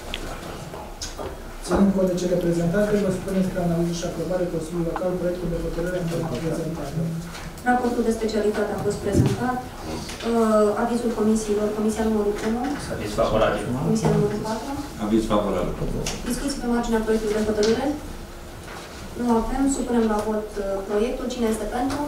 Ținând cont de cele prezentate, vă spunem că analiză și aprobare Consiliului Local proiectul de hotărâre în forma prezentată. Raportul de specialitate a fost prezentat. Avizul comisiilor, comisia numărul 1. Aviz favorabil. Comisia numărul 4. Aviz favorabil. Discuții pe marginea proiectului de hotărâre. Nu avem. Supunem la vot proiectul. Cine este pentru?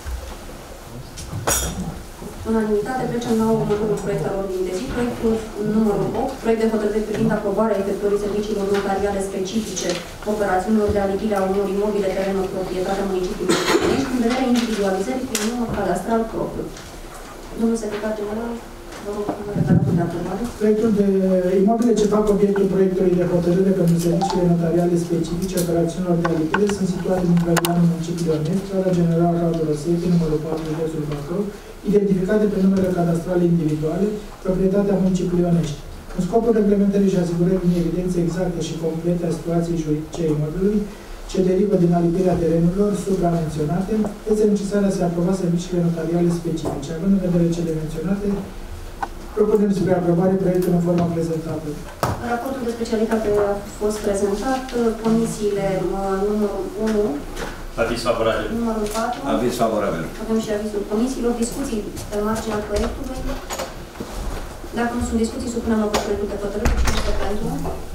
Unanimitate. Trecem la următorul proiect al ordinii de zi. Proiectul numărul 8. Proiect de hotărâre privind aprobarea efectuării serviciilor notariale specifice operațiunilor de alipire a unor imobile terenuri proprietatea municipiului Panești în vederea individualizării prin număr cadastral propriu. Domnul secretar general, vă rog, referatul de aprobare. Proiectul de imobile ce fac obiectul proiectului de hotărâre pentru serviciile notariale specifice operațiunilor de alipire sunt situate în Gradianul municipiului Onești, strada General Radu Răsechi, numărul 4, județul Bacău, identificate pe numele cadastrale individuale, proprietatea municipiului Onești. În scopul reglementării și asigurării unei evidențe exacte și complete a situației juridice a imobilului, ce derivă din alipirea terenurilor supramenționate, este necesar să se aproba serviciile notariale specifice. Având în vedere cele menționate, propunem spre aprobare proiectul în forma prezentată. Raportul de specialitate a fost prezentat. Comisiile numărul 1, aviz favorabil. Numărul 4. Aviz favorabil. Avem și avizul comisiilor. Discuții pe marginea proiectului. Dacă nu sunt discuții, supunem la proiectul de hotărâre. Cine este pentru?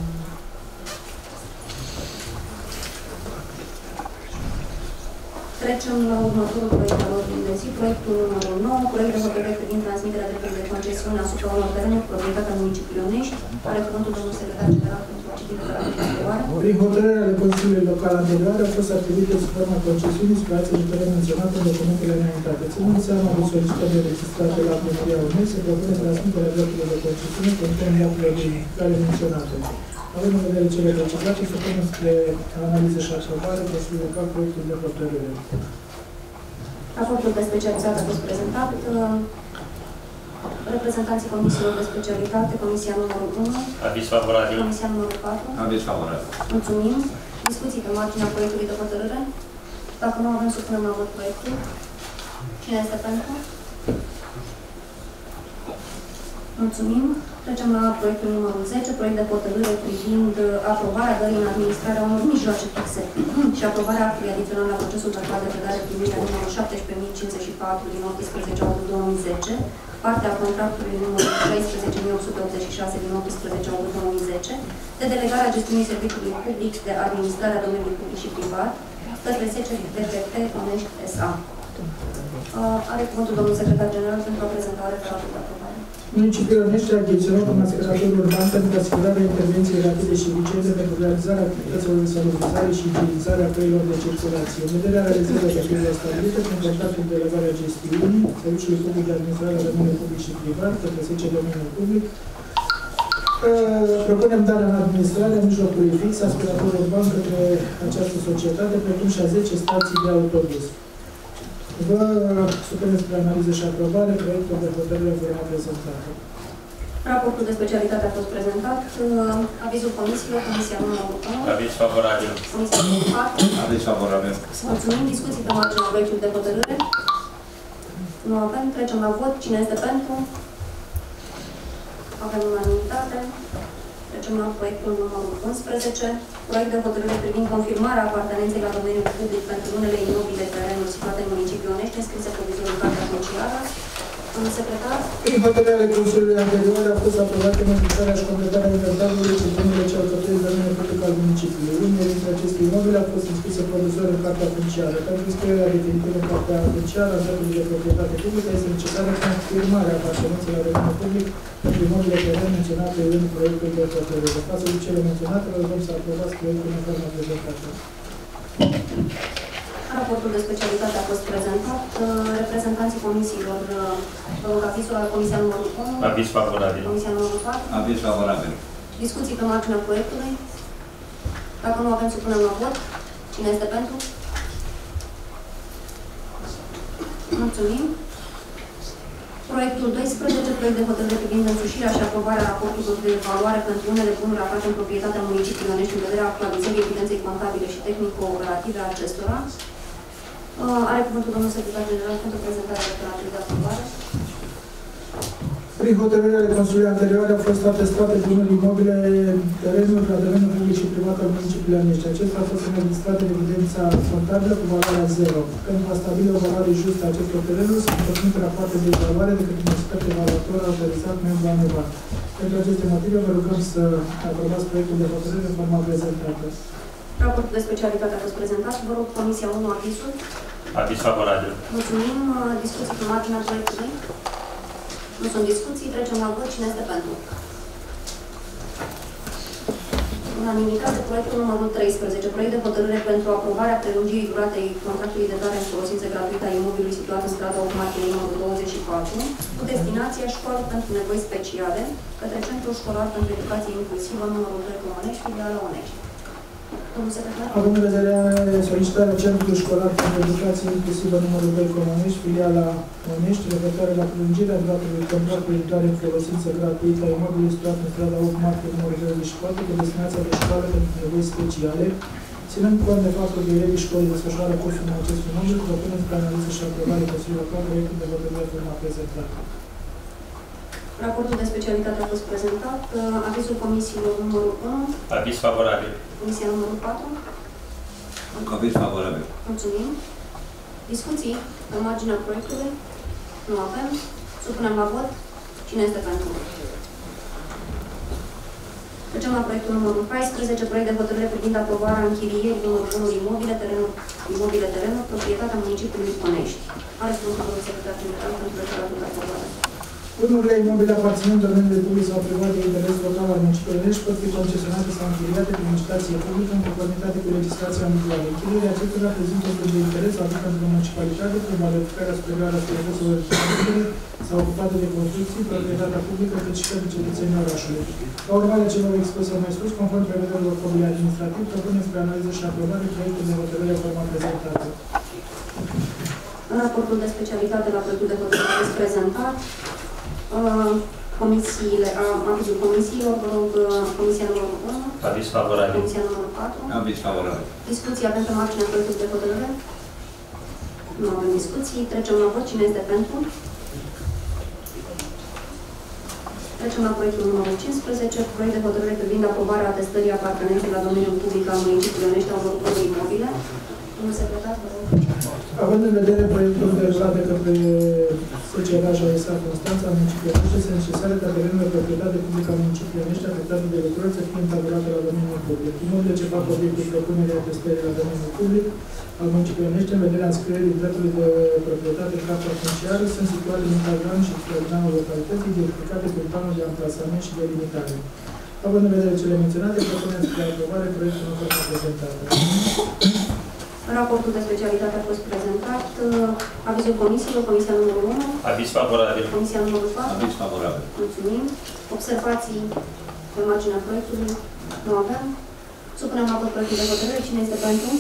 Trecem la următorul proiect al ordinii de zi. Proiectul numărul 9. Proiect de hotărâre privind transmiterea dreptului de concesiune asupra unor terenuri proprietatea municipiului Onești. Are cuvântul domnul secretar general pentru a citi declarația anterioară. Prin hotărârea ale Consiliului Local anterioare au fost atribuite sub forma concesiunii spații de teren menționate în documentele înaintate. Ținând seama de solicitările registrate la primăria Onești, se propune transmiterea dreptului de concesiune conform datelor care menționate. Având în vedere cele precizate, se pune spre analiză și aprobare Consiliul Local proiectul de hotărâre. Raportul de specialitate a fost prezentat. Reprezentanții comisiilor de specialitate, comisia numărul 1. Aviz favorabil. Comisia numărul 4. Aviz favorabil. Mulțumim. Discuții pe marginea proiectului de hotărâre. Dacă nu avem, supunem la vot proiectul. Cine este pentru? Mulțumim. Trecem la proiectul numărul 10, proiect de hotărâre privind aprobarea dării în administrarea unor mijloace fixe și aprobarea actului adițional la procesul verbal de predare primirea numărul 17054 din 18 august 2010, partea contractului numărul 16886 din 18 august 2010, de delegarea gestiunii serviciului public de administrare a domeniului public și privat către SCDPP Onești S.A. Are cuvântul domnul secretar general pentru a prezenta referatul de aprobare. Municipiul Onești a achiziționat un aspirator urban pentru asigurarea intervenției rapide și eficiente pentru realizarea activităților de salubrizare și igienizarea căilor de circulație. În vederea realizării obiectivelor stabilite prin contractul de delegare a gestiunii Serviciului Public de Administrare a Domeniului Public și Privat către SC Domeniul Public, propunem darea în administrare a mijlocului fix aspirator urban către această societate, precum și a 10 stații de autobuz. Vă supunem spre analiză și aprobare proiectul de hotărâre forma prezentată. Raportul de specialitate a fost prezentat. Avizul comisiilor, comisia numărul 1. Aviz favorabil. Comisia numărul 4. Aviz favorabil. Mulțumim. Discuții pe marginea proiectului de hotărâre. Nu avem. Trecem la vot. Cine este pentru? Avem unanimitate. Trecem la proiectul numărul 11. Proiect de hotărâre privind confirmarea apartenenței la domeniul public pentru unele imobile terenuri situate în municipiul Onești, înscrise provizoriu în cartea funciară. Domnul secretar. Prin hotărârea ale Consiliului anterior a fost aprobată modificarea și completarea inventarului și bunurile ce alcătuiesc domeniul public al municipiului. Unele dintre aceste imobile au fost înscrise provizoriu în cartea funciară. Pentru înscrierea definitivă în cartea funciară a dreptului de proprietate publică este necesară confirmarea apartenenței la domeniul public pentru imobile teren menționate în proiectul de hotărâre. Față de cele menționate, vă rog să aprobați proiectul în forma prezentată. Raportul de specialitate a fost prezentat. Reprezentanții comisiilor, domnul Cafisul, la comisia numărul 1. Aviz favorabil. Comisia numărul 4. Aviz favorabil. Discuții pe marginea proiectului. Dacă nu avem, supunem la vot. Cine este pentru? Mulțumim. Proiectul 12, proiect de hotărâre privind însușirea și aprobarea raportului de evaluare pentru unele bunuri aflate în proprietatea municipiului Onești în vederea actualizării evidenței contabile și tehnico-operative a acestora. Are cuvântul domnul secretar general pentru prezentarea declarației de aprobare. Prin hotărârea ale Consiliului anterioare au fost atestate bunuri imobile terenuri la domeniul public și privat al municipiului Onești. Acestea au fost înregistrate în evidența contabilă cu valoarea 0. Pentru a stabili o valoare justă a acestor terenuri, sunt făcute rapoarte de evaluare de către un expert evaluator autorizat membru anual. Pentru aceste motive, vă rugăm să aprobați proiectul de hotărâre în forma prezentată. Raportul de specialitate a fost prezentat. Vă rog, Comisia 1, avizul. Aviz favorabil. Mulțumim. Discuții pe marginea proiectului. Nu sunt discuții. Trecem la vot. Cine este pentru? Unanimitate. Proiectul numărul 13. Proiect de hotărâre pentru aprobarea prelungirii duratei contractului de dare în folosință gratuită a imobilului situat în strada 8 martie numărul 24, cu destinația școală pentru nevoi speciale, către Centrul Școlar pentru Educație Inclusivă numărul 2 Onești, filiala Onești. Domnul secretar. Având în vedere solicitarea Centrului Școlar pentru Educație Inclusivă numărul 2 Onești, filiala Onești, referitoare la prelungirea duratului contractului de dare în folosință gratuită a imobilului situat în strada 8 martie numărul 24, cu destinația de școală pentru nevoi speciale, Ținând cont de faptul că elevii școlii desfășoară cursul în acestui modul, propunem spre analiză și aprobare Consiliului Local proiectul de hotărâre în forma prezentată. Raportul de specialitate a fost prezentat. Avizul comisiilor numărul 1. Aviz favorabil. Comisia numărul 4. Aviz favorabil. Mulțumim. Discuții pe marginea proiectului? Nu avem. Supunem la vot. Cine este pentru? Trecem la proiectul numărul 14, proiect de hotărâre privind aprobarea închirierii numărul 1 imobile terenuri, proprietatea municipiului Conești. Are cuvântul domnul secretar general pentru referatul de aprobare. Bunurile imobile aparținând domeniului public sau privat de interes local al municipiului Conești pot fi concesionate sau închiriate prin licitație publică în conformitate cu legislația mutuală. Închirierea acestora prezintă un punct de interes avut pentru municipalitate prin valorificarea superioară a suprafețelor publice sau ocupate de construcții, proprietatea publică, cât și pentru cetățenii orașului. Ca urmare a celor expuse mai sus, conform prevederilor codului administrativ, propunem spre analiză și aprobare proiectul de hotărâre în forma prezentată. În raportul de specialitate la proiectul de hotărâre este prezentat. Avizul comisiilor, vă rog, comisia numărul 1. Aviz favorabil. Comisia numărul 4. Aviz favorabil. Discuții avem pe marginea proiectului de hotărâre? Nu avem discuții. Trecem la vot. Cine este pentru? Trecem la proiectul numărul 15, proiect de hotărâre privind aprobarea atestării apartenenței la domeniul public al municipiului Ionești al unor imobile. Domnul secretar, vă rog. Având în vedere proiectul derulat de către SCR JSA Constanța al municipiului Ionești, este necesară ca terenul de proprietate publică al municipiului Ionești afectate de lucrări să fie întaburate la domeniul public. Imobile ce fac obiectul propunerii atestării la domeniul public al municipiului Ionești, în vederea înscrierii dreptului de proprietate în cartea funciară, sunt situate în intravilanul și extravilanul localității, identificate prin planul de amplasament și delimitare. Având în vedere cele menționate, propunem spre aprobare proiectul în forma prezentată. Raportul de specialitate a fost prezentat. Avizul comisiilor, comisia numărul 1. Aviz favorabil. Comisia numărul 4. Aviz favorabil. Mulțumim. Observații pe marginea proiectului? Nu avem. Supunem la vot proiectul de hotărâre. Cine este pentru?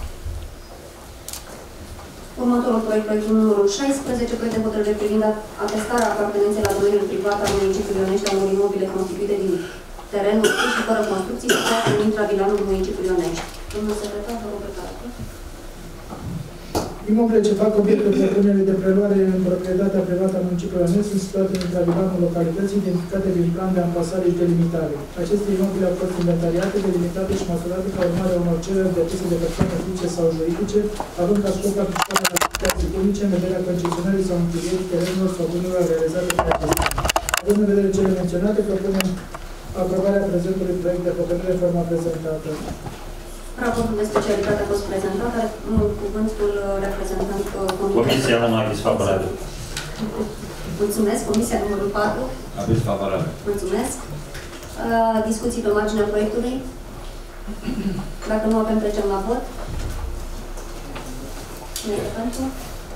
Următorul proiect, proiectul numărul 16, proiect de hotărâre privind atestarea apartenenței la domeniul privat al municipiului Ionești a unor imobile constituite din terenuri și fără construcții situate în intravilanul municipiului Ionești. Domnul secretar, vă rog pe carte. Imobile ce fac obiectul propunerii de preluare în proprietatea privată a municipiului Ionești sunt situate în intravilanul localității, identificate prin plan de amplasare și delimitare. Aceste imobile au fost inventariate, delimitate și măsurate ca urmare a unor cereri depuse de persoane fizice sau juridice, având ca scop participarea la activități publice în vederea concesionării sau închirierii terenurilor sau bunurilor realizate pe acestea. Având în vedere cele menționate, propunem aprobarea prezentului proiect de hotărâre în forma prezentată. Raportul de specialitate a fost prezentat, are cuvântul reprezentant Comisia nu mai aviz favorabil. Mulțumesc. Comisia numărul 4. Aviz favorabil. Mulțumesc. Discuții pe marginea proiectului? Dacă nu avem, trecem la vot. Cine este pentru?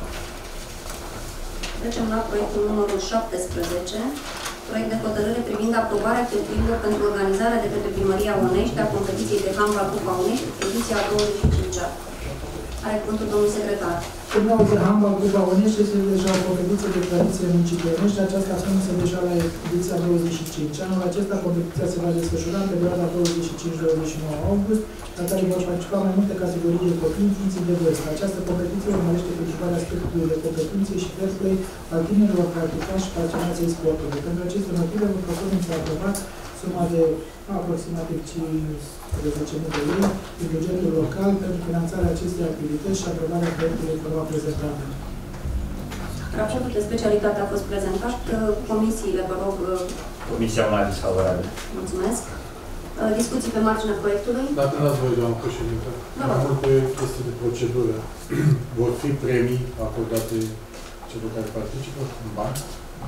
Trecem la proiectul numărul 17. Proiect de hotărâre privind aprobarea cheltuielilor pentru organizarea de către Primăria Onești a competiției de handbal Cupa Onești, ediția 25-a. Are cuvântul domnul secretar. Turneul de handbal Cupa Onești este deja o competiție de tradiție municipiului Onești, aceasta asumă deja la ediția 25. Anul acesta competiția se va desfășura în perioada 25-29 august, la care vor participa mai multe categorii de copii în funcție de vârstă. Această competiție urmărește cultivarea aspectului de competențe și fair play al tinerilor practicanți și pasionații sportului. Pentru aceste motive vă propunem să aprobați suma de aproximativ 15.000 de lei din bugetul local pentru finanțarea acestei activități și aprobarea proiectului în forma prezentată. Raportul de specialitate a fost prezentat. Comisiile, vă rog. Comisia mai aviz favorabil. Mulțumesc. Discuții pe marginea proiectului? Dacă n-ați voi, doamnă președinte, mai multe chestii de procedură. Vor fi premii acordate celor care participă în bani?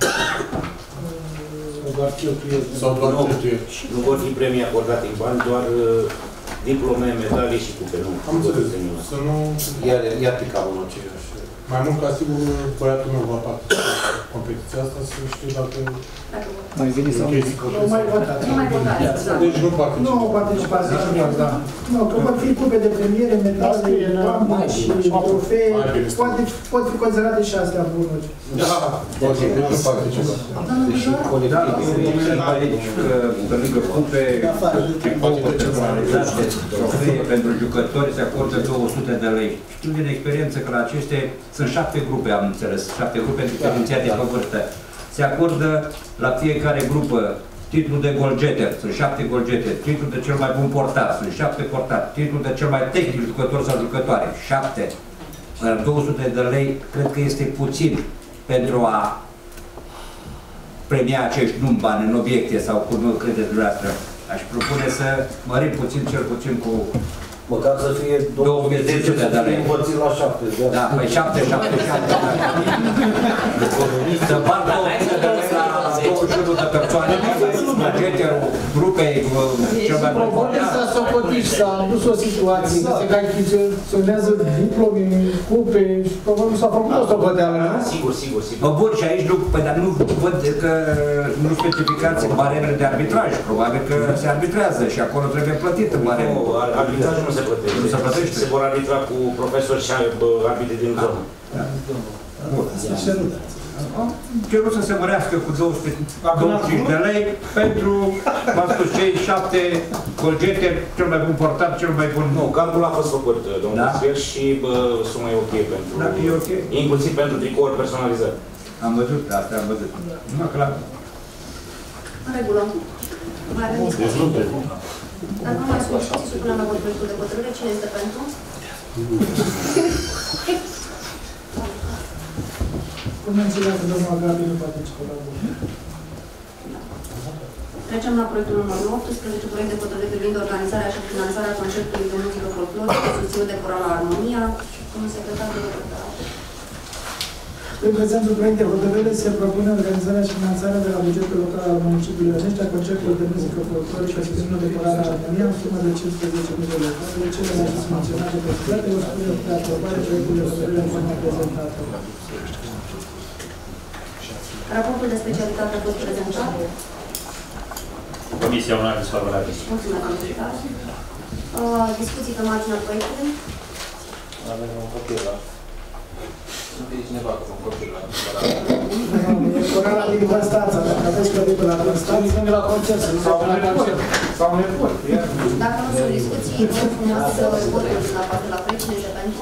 Sau doar cheltuieli? Sau doar cheltuieli? Nu vor fi premii acordate în bani, doar diplome, medalii și cupe. Am înțeles. Să nu... Iar picavă în aceeași. Mai mult ca sigur, băiatul meu va participa la competiția asta, să știu dacă... Mai vine sau nu mai votați. Nu mai votați. Deci nu participați. Nu participați, da. Nu, că vor fi cupe de premiere, medale, bani și trofee, pot fi considerate și astea bunuri. Da, pot fi, nu participați. Deci, colectivii, pe lângă cupe, pentru jucători se acordă 200 de lei. Știu din experiență că la aceste sunt 7 grupe, am înțeles, 7 grupe diferențiate pe vârstă. Se acordă la fiecare grupă titlul de golgeter, sunt 7 golgeteri, titlul de cel mai bun portar, sunt 7 portari, titlul de cel mai tehnic jucător sau jucătoare, 7. 200 de lei cred că este puțin pentru a premia acești nu bani în obiecte sau cum credeți dumneavoastră. Aș propune să mărim puțin, cel puțin cu măcar să fie 2500 de lei. Împărțit la 7. Da, păi 7. Să bar 200 de lei la 21 de persoane, bugeterul grupei cel mai bun. Probabil s-a socotit, s-a dus o situație, că se achiziționează diplome, cupe și probabil s-a făcut o socoteală, nu? Sigur. Bun, și aici nu văd că nu specificați baremele de arbitraj. Probabil că se arbitrează și acolo trebuie plătit în baremele. Nu, arbitrajul nu se plătește. Nu se plătește? Se vor arbitra cu profesori și arbitri din zonă. Bun. Cerut să se mărească cu 225 de lei pentru, v-am spus, cei 7 golgeteri, cel mai bun portar, cel mai bun... Nu, calculul a fost făcut, domnul Sfir, și suma e ok pentru... Da, e ok. Inclusiv pentru tricouri personalizate. Am văzut, asta am văzut. Nu, clar. În regulă. Mai avem discuții. Dacă nu mai sunt discuții, supunem la vot proiectul de hotărâre. Cine este pentru? Convențiile cu domnul Agabi nu participă la vot. Trecem la proiectul numărul 18, proiect de hotărâre privind organizarea și finanțarea concertului de muzică folclorică susținut de Corala Armonia. Domnul secretar de hotărâre. Prin prezentul proiect de hotărâre se propune organizarea și finanțarea de la bugetul local al municipiului Rănești a concertului de muzică folclorică susținut de Corala Armonia în sumă de 15.000 de lei. De cele mai sus menționate pe toate, o spune de aprobare proiectul de hotărâre în forma prezentată. Raportul de specialitate a fost prezentat. Comisia un aviz favorabil. Mulțumesc, domnul secretar. Discuții pe marginea proiectului. Avem un copil la... Sunt cineva cu un copil la... E Corala din Constanța, dacă aveți copilul la Constanța, Sunt de la concert, sau nepot. Dacă nu sunt discuții, vă frumos să votul dumneavoastră la proiect. Cine este pentru?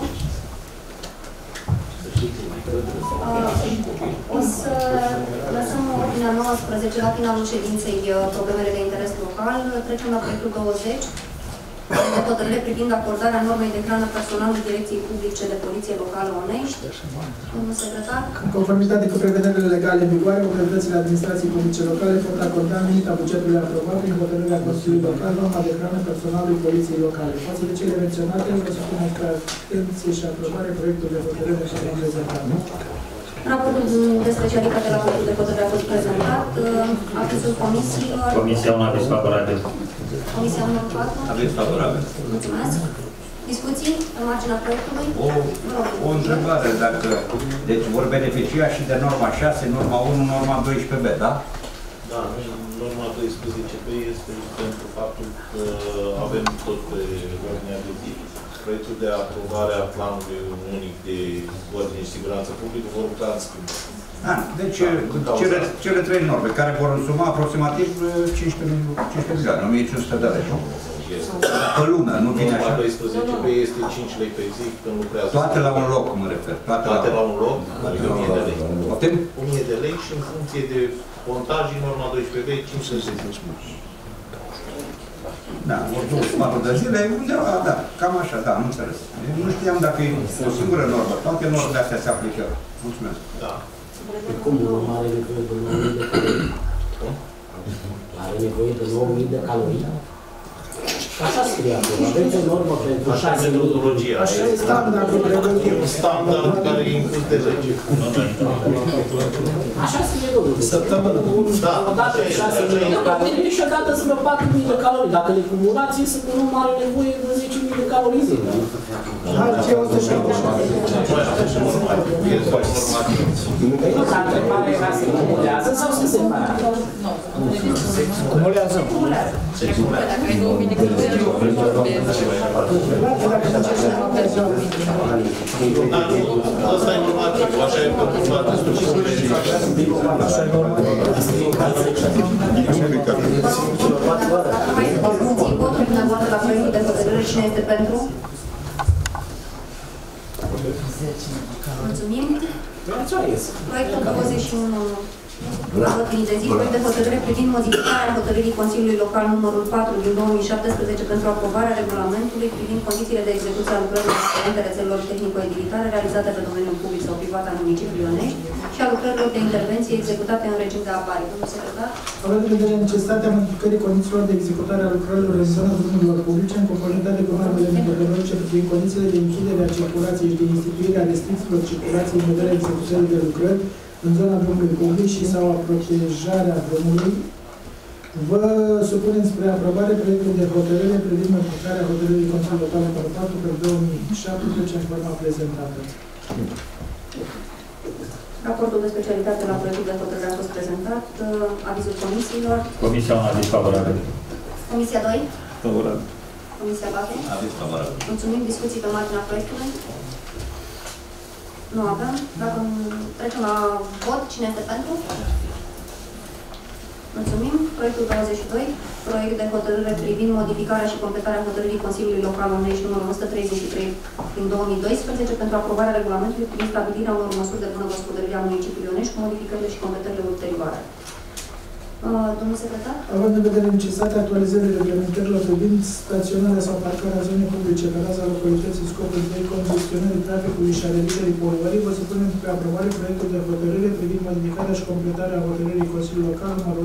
O să lăsăm ordinea 19 la finalul ședinței problemele de interes local. Trecem la proiectul 20 de hotărâre privind acordarea normei de hrană personalului Direcției Publice de Poliție Locală Onești. Domnul secretar. În conformitate cu prevederile legale în vigoare, autoritățile administrației publice locale pot acorda în limita bugetului aprobat prin hotărârea Consiliului Local norma de hrană personalului Poliției Locale. Față de cele menționate, vă supunem spre atenție și aprobare proiectul de hotărâre și am prezentat. Raportul de specialitate la proiectul de hotărâre a fost prezentat. Avizul comisiilor. Comisia un aviz favorabil. Comisia numărul 4. Aviz favorabil. Mulțumesc. Discuții pe marginea proiectului? O întrebare, dacă... Deci vor beneficia și de norma 6, norma 1, norma 12B, da? Da, norma 12B este pentru faptul că avem tot pe ordinea de zi proiectul de aprobare a planului unic de ordine și siguranță publică vor putea în schimb. Deci cele 3 norme care vor însuma aproximativ 15 milioane, 1500 de lei. Pe lună, nu vine așa. Norma 12B este 5 lei pe zi când lucrează. Toate la un loc, mă refer. Toate la un loc, adică 1000 de lei. 1000 de lei și în funcție de pontaj, norma 12B, 500 de zi. Da, vor 24 de zile, undeva, da, cam așa, da, am înțeles. Nu știam dacă e o singură normă, toate normele astea se aplică. Mulțumesc. Da. Cum nu are nevoie de 9.000 de calorii? Are nevoie de 9.000 de calorii? Așa scrie acolo. Aveți o normă pentru 6.000. Așa e metodologia. Așa e standardul pregătit. Standard care e inclus de lege. Așa scrie, domnule. Săptămână. Da. O dată 6.000 de calorii și o dată spre 4.000 de calorii. Dacă le cumulați, iese că nu are nevoie de 10.000 de calorii zi. Ce o să știu? Păi nu, dar întrebarea era să cumulează sau să se facă? Cumulează. Dacă ai 2000 de calorii, Asta e normativ, așa e pentru toate structurile. Așa e normativ. Dacă mai sunt discuții, votul votul la proiectul de hotărâre. Cine este pentru? Mulțumim. Proiectul 21 la ordine de zi, proiect de hotărâre privind modificarea hotărârii Consiliului Local numărul 4 din 2017 pentru aprobarea regulamentului privind condițiile de execuție a lucrărilor aferente rețelelor tehnico-edilitare realizate pe domeniul public sau privat al municipiului Ionești și a lucrărilor de intervenție executate în regim de apare. Domnul secretar? Având în vedere necesitatea modificării condițiilor de executare a lucrărilor în zona drumurilor publice, în conformitate cu normele metodologice privind condițiile de închidere a circulației și de instituire a restricțiilor circulației în vederea executării de lucrări în zona drumului public și sau a protejarea drumului, vă supunem spre aprobare proiectul de hotărâre privind modificarea hotărârii Consiliului Local numărul 4 pe 2017 în forma prezentată. Raportul de specialitate la proiectul de hotărâre a fost prezentat. Avizul comisiilor. Comisia 1 aviz favorabil. Comisia 2. Favorabil. Comisia 4. Aviz favorabil. Mulțumim. Discuții pe marginea proiectului. Nu avem. Dacă trecem la vot, cine este pentru? Mulțumim. Proiectul 22. Proiect de hotărâre privind modificarea și completarea hotărârii Consiliului Local Ionești numărul 133 din 2012 pentru aprobarea regulamentului privind stabilirea unor măsuri de bună gospodărire a municipiului Ionești cu modificările și completările ulterioare. Domnul secretar? Având în vedere necesitatea actualizării reglementărilor privind staționarea sau parcarea zonei publice pe raza localității scopul de congestionării traficului și a reducerii poluării, vă supunem pe aprobare proiectul de hotărâre privind modificarea și completarea hotărârii Consiliului Local numărul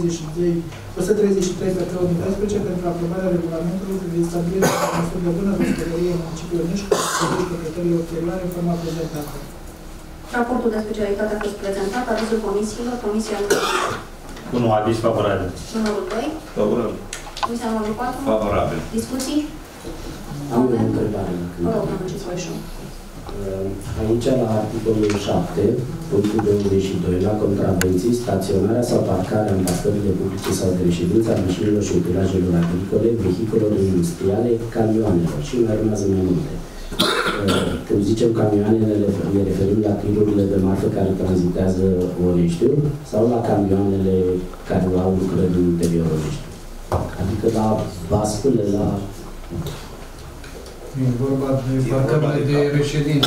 133 pe 2014 pentru aprobarea regulamentului privind stabilirea unor măsuri de bună gospodărie în municipiul Ionești cu completările ulterioare în forma prezentată. Raportul de specialitate a fost prezentat. Avizul comisiilor. Comisia 1 aviz favorabil. numărul 2. Favorabil. Comisia numărul 4. Favorabil. Discuții? Am o întrebare. Vă rog, domnul Cisoișu. Aici, la articolul 7, punctul 22, la contravenții, staționarea sau parcarea în parcările publice sau de reședință a mașinilor și utilajelor agricole, vehiculelor industriale, camioanelor și mai urmează mai multe. Când zicem camioanele, ne referim la tirurile de marfă care tranzitează Oneștiul sau la camioanele care au lucrări în interiorul Oneștiului? Adică la bascule, la... E vorba de parcările de reședință.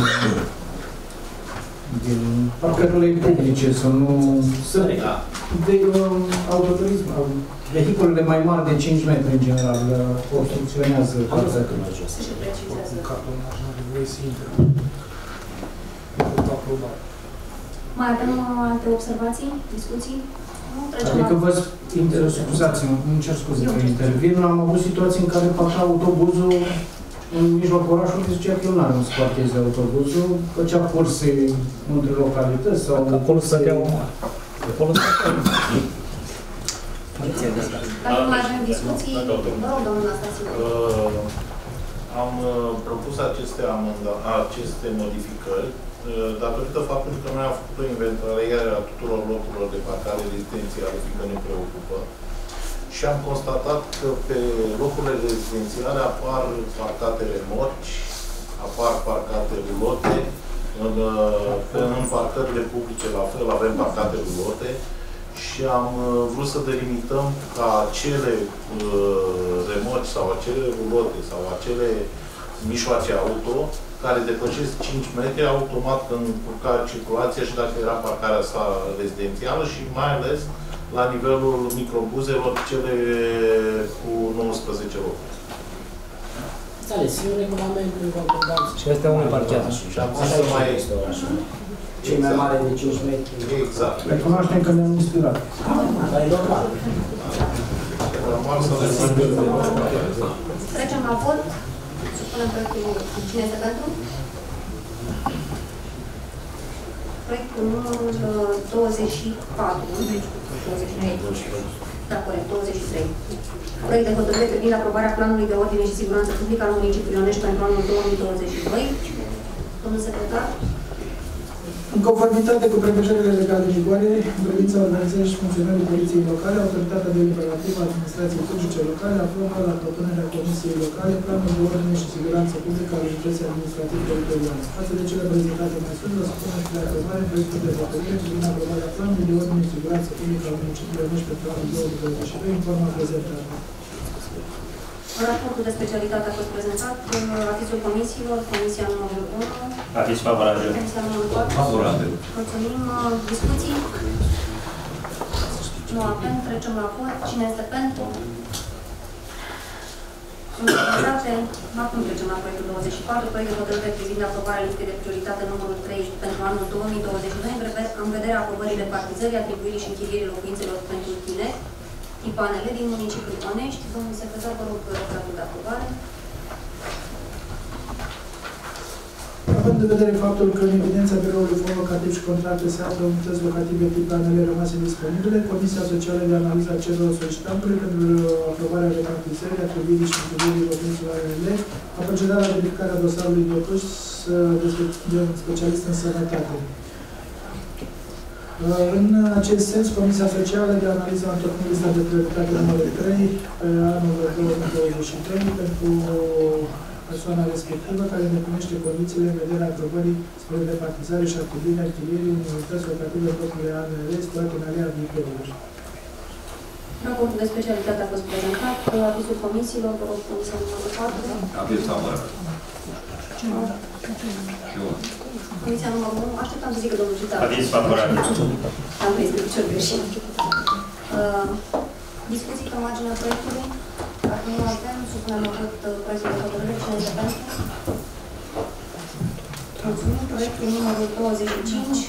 Din parcările publice, să nu... De autoturism, vehiculele mai mari de 5 metri în general obstrucționează parcările. Mai avem alte observații, discuții? Adică vă scuzați-mă, îmi cer scuze că intervin, am avut situații în care pășa autobuzul în mijlocul orașului, zicea că eu n-am să parcheze autobuzul, făcea curse între localități sau... Acolo stăteau... Acolo stăteau... Dacă mai avem discuții, vă rog, domnul Anastasiu. Am propus aceste modificări datorită faptului că noi am făcut o inventariere a tuturor locurilor de parcare rezidențiale, fiindcă ne preocupă, și am constatat că pe locurile rezidențiale apar parcate remorci, apar parcate rulote, în parcările publice la fel avem parcate rulote și am vrut să delimităm ca acele remorci sau acele rulote sau acele mijloace auto care depășesc 5 metri automat când încurca circulația și dacă era parcarea sa rezidențială și mai ales la nivelul microbuzelor, cele cu 19 locuri. Înțeles, e un regulament în concordanță. Și astea unde parchează. Și așa mai este orașul. Cei mai mare de 5 metri. Exact. Recunoaștem că ne-am inspirat. Dar e normal. Normal să le Trecem la vot. Supunem proiectul. Cine este pentru? Proiectul numărul 24. 23. Da, corect, 23. Proiect de hotărâre privind aprobarea planului de ordine și siguranță publică al municipiului Ionești pentru anul 2022. Domnul secretar? În conformitate cu prevederile legale în vigoare, în privința organizării și funcționării poliției locale, Autoritatea de Operativă a Administrației Publice Locale aprobă la propunerea Comisiei Locale planul de ordine și siguranță publică al Unității Administrative Teritoriale. Față de cele prezentate mai sus, vă supunem spre aprobare proiectul de hotărâre privind aprobarea planului de ordine și siguranță publică al municipiului Ionești pentru anul 2022 în forma prezentată. Raportul de specialitate a fost prezentat. Avizul comisiilor, comisia numărul 1. Aviz favorabil. Comisia numărul 4. Favorabil. Mulțumim. Discuții? Nu avem. Trecem la vot. Cine este pentru? Acum trecem la proiectul 24, proiect de hotărâre privind aprobarea listei de prioritate numărul 3 pentru anul 2022, în vederea aprobării repartizării, atribuirii și închirierii locuințelor pentru tineri, tipanele din municipiul Onești. Domnul secretar, vă rog raportul de aprobare. Având în vedere faptul că în evidența biroului fond locativ și contracte se află unități locative tip planele rămase disponibile, Comisia Socială de Analiză a cererilor solicitantului pentru aprobarea repartizării, atribuirii și închirierii locuințelor ANL a procedat la verificarea dosarului de curs de un specialist în sănătate. În acest sens, Comisia Socială de Analiză a întocmit lista de prioritate numărul 3 pe anul 2023 pentru persoana respectivă care îndeplinește condițiile în vederea aprobării spre repartizare și atribuirea închirierii unei unități locative în locurile ANR situate în alea viitorului. Raportul de specialitate a fost prezentat. Avizul comisiilor, vă rog, comisia numărul 4. Aviz favorabil. Comisia numărul 1. Așteptam să zică domnul Ciutar. Aviz favorabil. Am prins de picior greșit. Discuții pe marginea proiectului. Dacă nu avem, supunem la vot proiectul de hotărâre. Cine este pentru? Mulțumim. Proiectul numărul 25.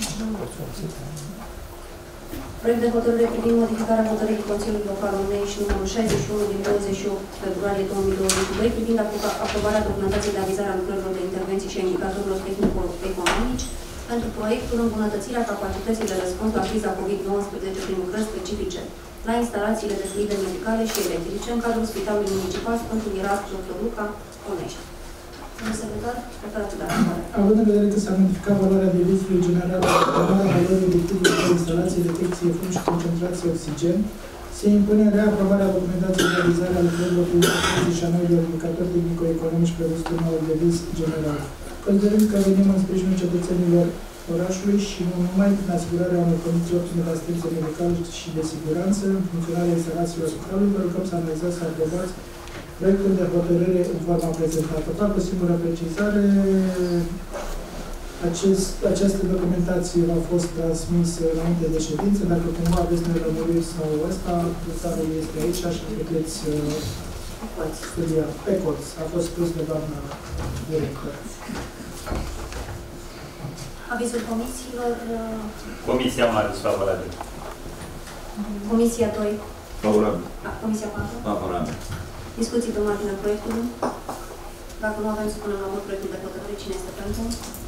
Proiect de hotărâre privind modificarea hotărârii Consiliului Local Onești numărul 61 din 28 februarie 2022 privind aprobarea documentației de avizare a lucrărilor de intervenții și a indicatorilor tehnico-economici pentru proiectul îmbunătățirea capacității de răspuns la criza COVID-19 prin lucrări specifice la instalațiile de fluide medicale și electrice în cadrul Spitalului Municipal Sfântul Ieraș Dr. Luca Onești. Domnul secretar, preferatul de aprobare. Având în vedere că s-a modificat valoarea devizului general la aprobarea valorii obiectivului de instalație de detecție fum și concentrație oxigen, se impune reaprobarea documentației de realizare a lucrărilor prin și a noilor indicatori tehnico-economici prevăzute în noul deviz general. Considerând că venim în sprijinul cetățenilor orașului și nu numai prin asigurarea unor condiții optime de asistență medicală și de siguranță în funcționarea instalațiilor localului, vă rugăm să analizați și aprobați proiectul de hotărâre în forma prezentată. Fac o singură precizare. Această documentație a fost transmisă înainte de ședință. Dacă cumva aveți nelămuriri sau ăsta, dosarul este aici și puteți studia pe colț. A fost spus de doamna director. Avizul comisiilor. Comisia un aviz favorabil. Comisia 2. Favorabil. Comisia 4. Favorabil. Discuții pe marginea proiectului. Dacă nu avem, spunem la vot proiectul de hotărâre. Cine este pentru?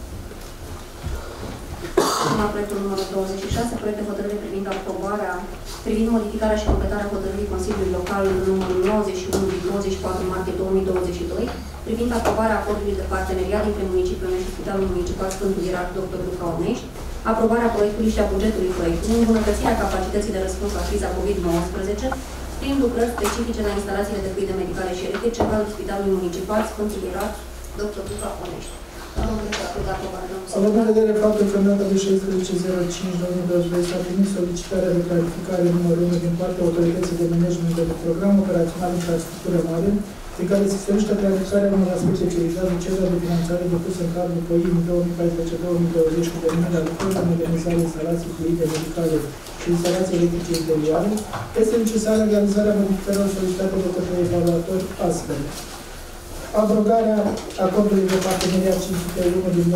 La proiectul numărul 26, proiect de hotărâre privind modificarea și completarea hotărârii Consiliului Local numărul 91 din 24 martie 2022, privind aprobarea acordului de parteneriat dintre municipiul Onești și Spitalul Municipal Sfântul Ieraș Dr. Luca Onești, aprobarea proiectului și a bugetului proiectului, îmbunătățirea capacității de răspuns la criza COVID-19, prin lucrări specifice la instalațiile de fluide medicale și electrice în cadrul Spitalului Municipal Sfântul Ieraș Dr. Luca Onești. Având în vedere faptul că în data de 16.05.2022 s-a primit solicitarea de clarificare numărul 1 din partea Autorității de Management de Program Operațional Infrastructură Mare, în care se solicită clarificarea unor aspecte ce vizează cererea de finanțare depusă în cadrul POIM 2014-2020 cu terminarea lucrărilor de modernizare instalații fluide medicale și instalații electrice interioare, este necesară realizarea modificărilor solicitate de către evaluatori astfel. Abrogarea acordului de parteneriat 501 din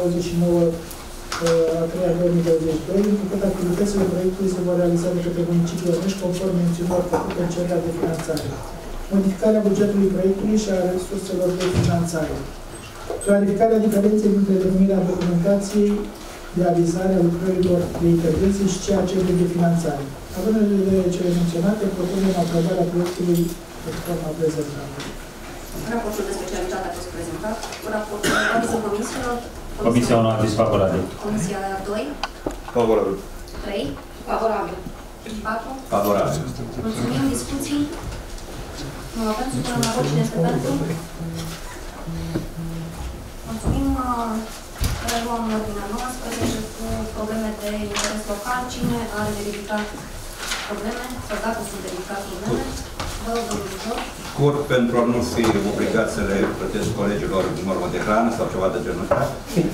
29/3/2022, întrucât activitățile proiectului se vor realiza de către municipiul Onești conform mențiunilor făcute în cererea de finanțare. Modificarea bugetului proiectului și a resurselor de finanțare. Clarificarea diferenței dintre denumirea documentației de avizare a lucrărilor de intervenție și ceea ce de finanțare. Având în vedere cele menționate, propunem aprobarea proiectului de forma prezentată. Raportul de specialitate a fost prezentat. Raportul de avizul comisiilor. Comisia 1 aviz favorabil. Comisia 2. Favorabil. 3. Favorabil. 4. Favorabil. Mulțumim. Discuții. Nu avem. Supunem la vot. Cine este pentru? Mulțumim. Reluăm ordinea 19 cu probleme de interes local. Cine are de ridicat probleme? Sau dacă sunt de ridicat probleme? Scurt, pentru a nu fi obligat să le plătesc colegilor normă de hrană sau ceva de genul ăsta.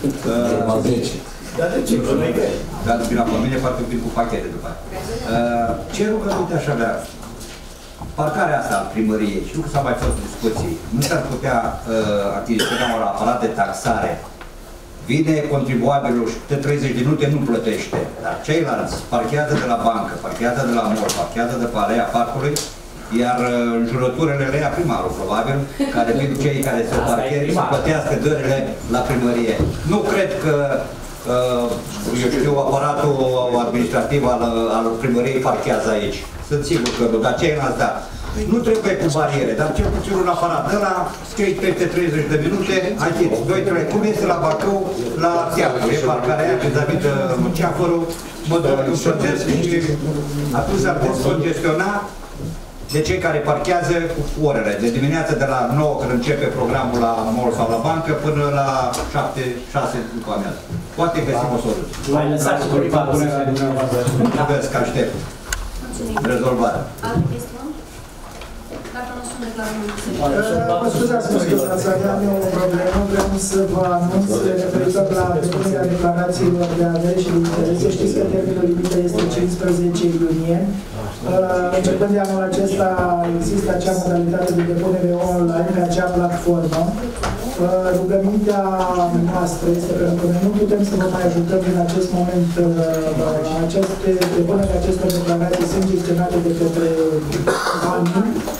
Dar de ce? Dar vin la mine, parcă vin cu pachete după aia. Ce rugăminte aș avea? Parcarea asta a primăriei, știu că s-a mai fost discuții, nu s-ar putea achiziționa un aparat de taxare. Vine contribuabilul și câte 30 de minute nu plătește, dar ceilalți parchează de la bancă, parchează de la mall, parchează de pe alea parcului, iar în jurăturile le ia primarul, probabil, care vin cei care se parchează să plătească dările la primărie. Nu cred că, eu știu, aparatul administrativ al primăriei parchează aici. Sunt sigur că nu, dar ceilalți da. Nu trebuie cu bariere, dar cel puțin un aparat ăla, cei peste 30 de minute, achiți, 2-3, cum este la Bacău, la Teatru, e parcarea aia vis-a-vis de Ceafărul, mă duc în plătesc și atunci ar descongestiona de cei care parchează cu orele. De dimineață de la 9, când începe programul la mall sau la bancă, până la 7-6 după amiază. Poate găsim o soluție. Mai lăsați cu punerea dumneavoastră. Mulțumesc, aștept. Rezolvare. Alte chestiuni? Dacă nu sunt declarări, Mă scuzați, aveam eu o problemă, vreau să vă anunț referitor la depunerea declarațiilor de avere și de interese. Știți că termenul limită este 15 iunie. Începând de anul acesta există acea modalitate de depunere online pe acea platformă. Rugămintea noastră este pentru că noi nu putem să vă mai ajutăm în acest moment. Depunerea acestor declarații sunt gestionate de către bani.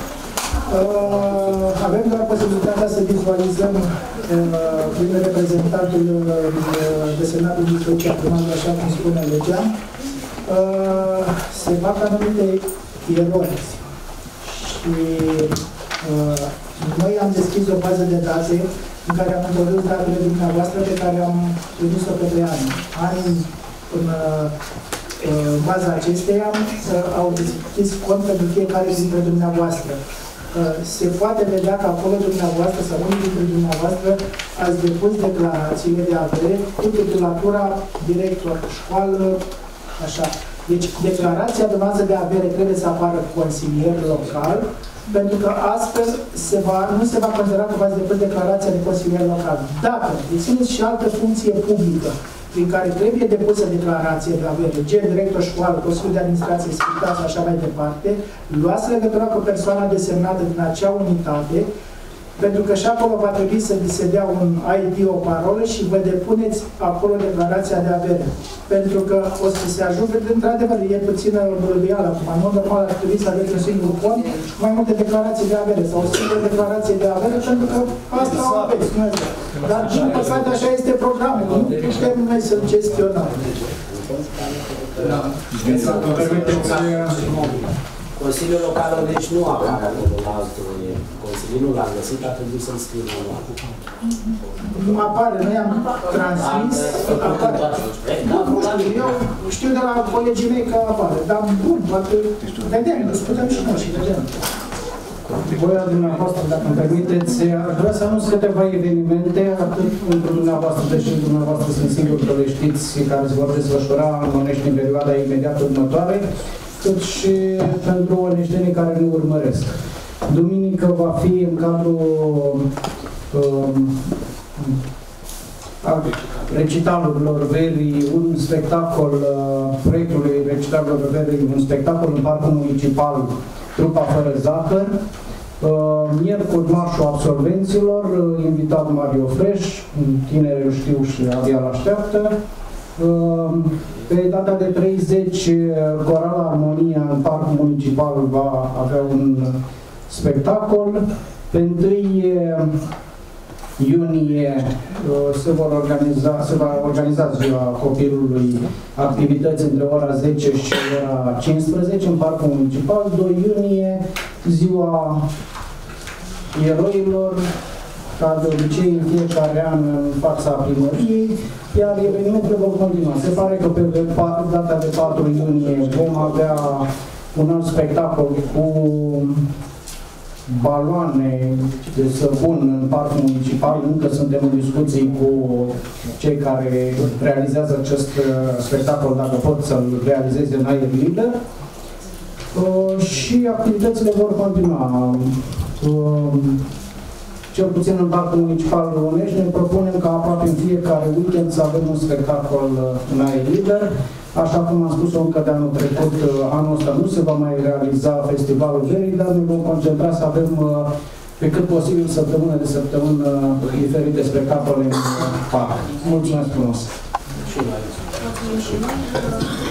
Avem doar posibilitatea să vizualizăm prin reprezentantul desemnat din social primarul, așa cum spune legea, se fac anumite erori și noi am deschis o bază de date în care am întors datele dumneavoastră pe care am trimis-o către ani până în baza acesteia au deschis cont pentru fiecare dintre dumneavoastră. Se poate vedea că acolo dumneavoastră sau unii dintre dumneavoastră ați depus declarațiile de avere cu titulatura director școală, așa. Deci declarația dumneavoastră de avere trebuie să apară consilier local, pentru că astfel nu se va considera că v-ați depus declarația de consilier local. Dacă dețineți și altă funcție publică prin care trebuie depusă declarație de avere, gen director școală, Consiliul de Administrație, Securitate și așa mai departe, luați legătura cu persoana desemnată din acea unitate, pentru că și acolo va trebui să vi se dea un ID, o parolă și vă depuneți acolo declarația de avere. Pentru că o să se ajungă, într-adevăr, e puțină bălăduială acum. Nu normal ar trebui să aveți un singur cont și mai multe declarații de avere sau o singură declarație de avere, pentru că asta o aveți. Dar, din păcate, așa este programul. Nu putem noi să-l gestionăm. Consiliul local, deci nu apare acolo la altul. Consiliul nu l-a găsit, a trebuit să-l scriu manual. Nu apare, noi am transmis, apare. Eu știu de la colegii mei că apare, dar bun, poate vedem, discutăm și noi și vedem. Voia dumneavoastră, dacă îmi permiteți, aș vrea să anunț câteva evenimente, atât pentru dumneavoastră, deși dumneavoastră sunt sigur că le știți, care se vor desfășura în Onești în perioada imediat următoare, cât și pentru oneștenii care ne urmăresc. Duminică va fi în cadrul recitalurilor verii un spectacol, proiectului recitalurilor verii, un spectacol în Parcul Municipal, Trupa Fără Zahăr. Miercuri, Marșul Absolvenților, invitat Mario Fresh, tineri îl știu și abia l-așteaptă. Pe data de 30, Coral Armonia în Parcul Municipal va avea un spectacol. Pe 1 iunie se va organiza Ziua Copilului, activități între ora 10 și ora 15 în Parcul Municipal. 2 iunie, Ziua Eroilor, ca de obicei în fiecare an în fața primăriei, iar evenimentele vor continua. Se pare că pe data de 4 iunie vom avea un alt spectacol cu baloane de săpun în Parcul Municipal. Încă suntem în discuții cu cei care realizează acest spectacol, dacă pot să-l realizeze în aer liber. Și activitățile vor continua. Cel puțin în Parcul Municipal Românești ne propunem ca aproape în fiecare weekend să avem un spectacol în aer liber. Așa cum am spus-o încă de anul trecut, anul ăsta nu se va mai realiza Festivalul Verii, dar ne vom concentra să avem pe cât posibil săptămână de săptămână diferite spectacole în parc. Mulțumesc frumos! Mulțumim și noi.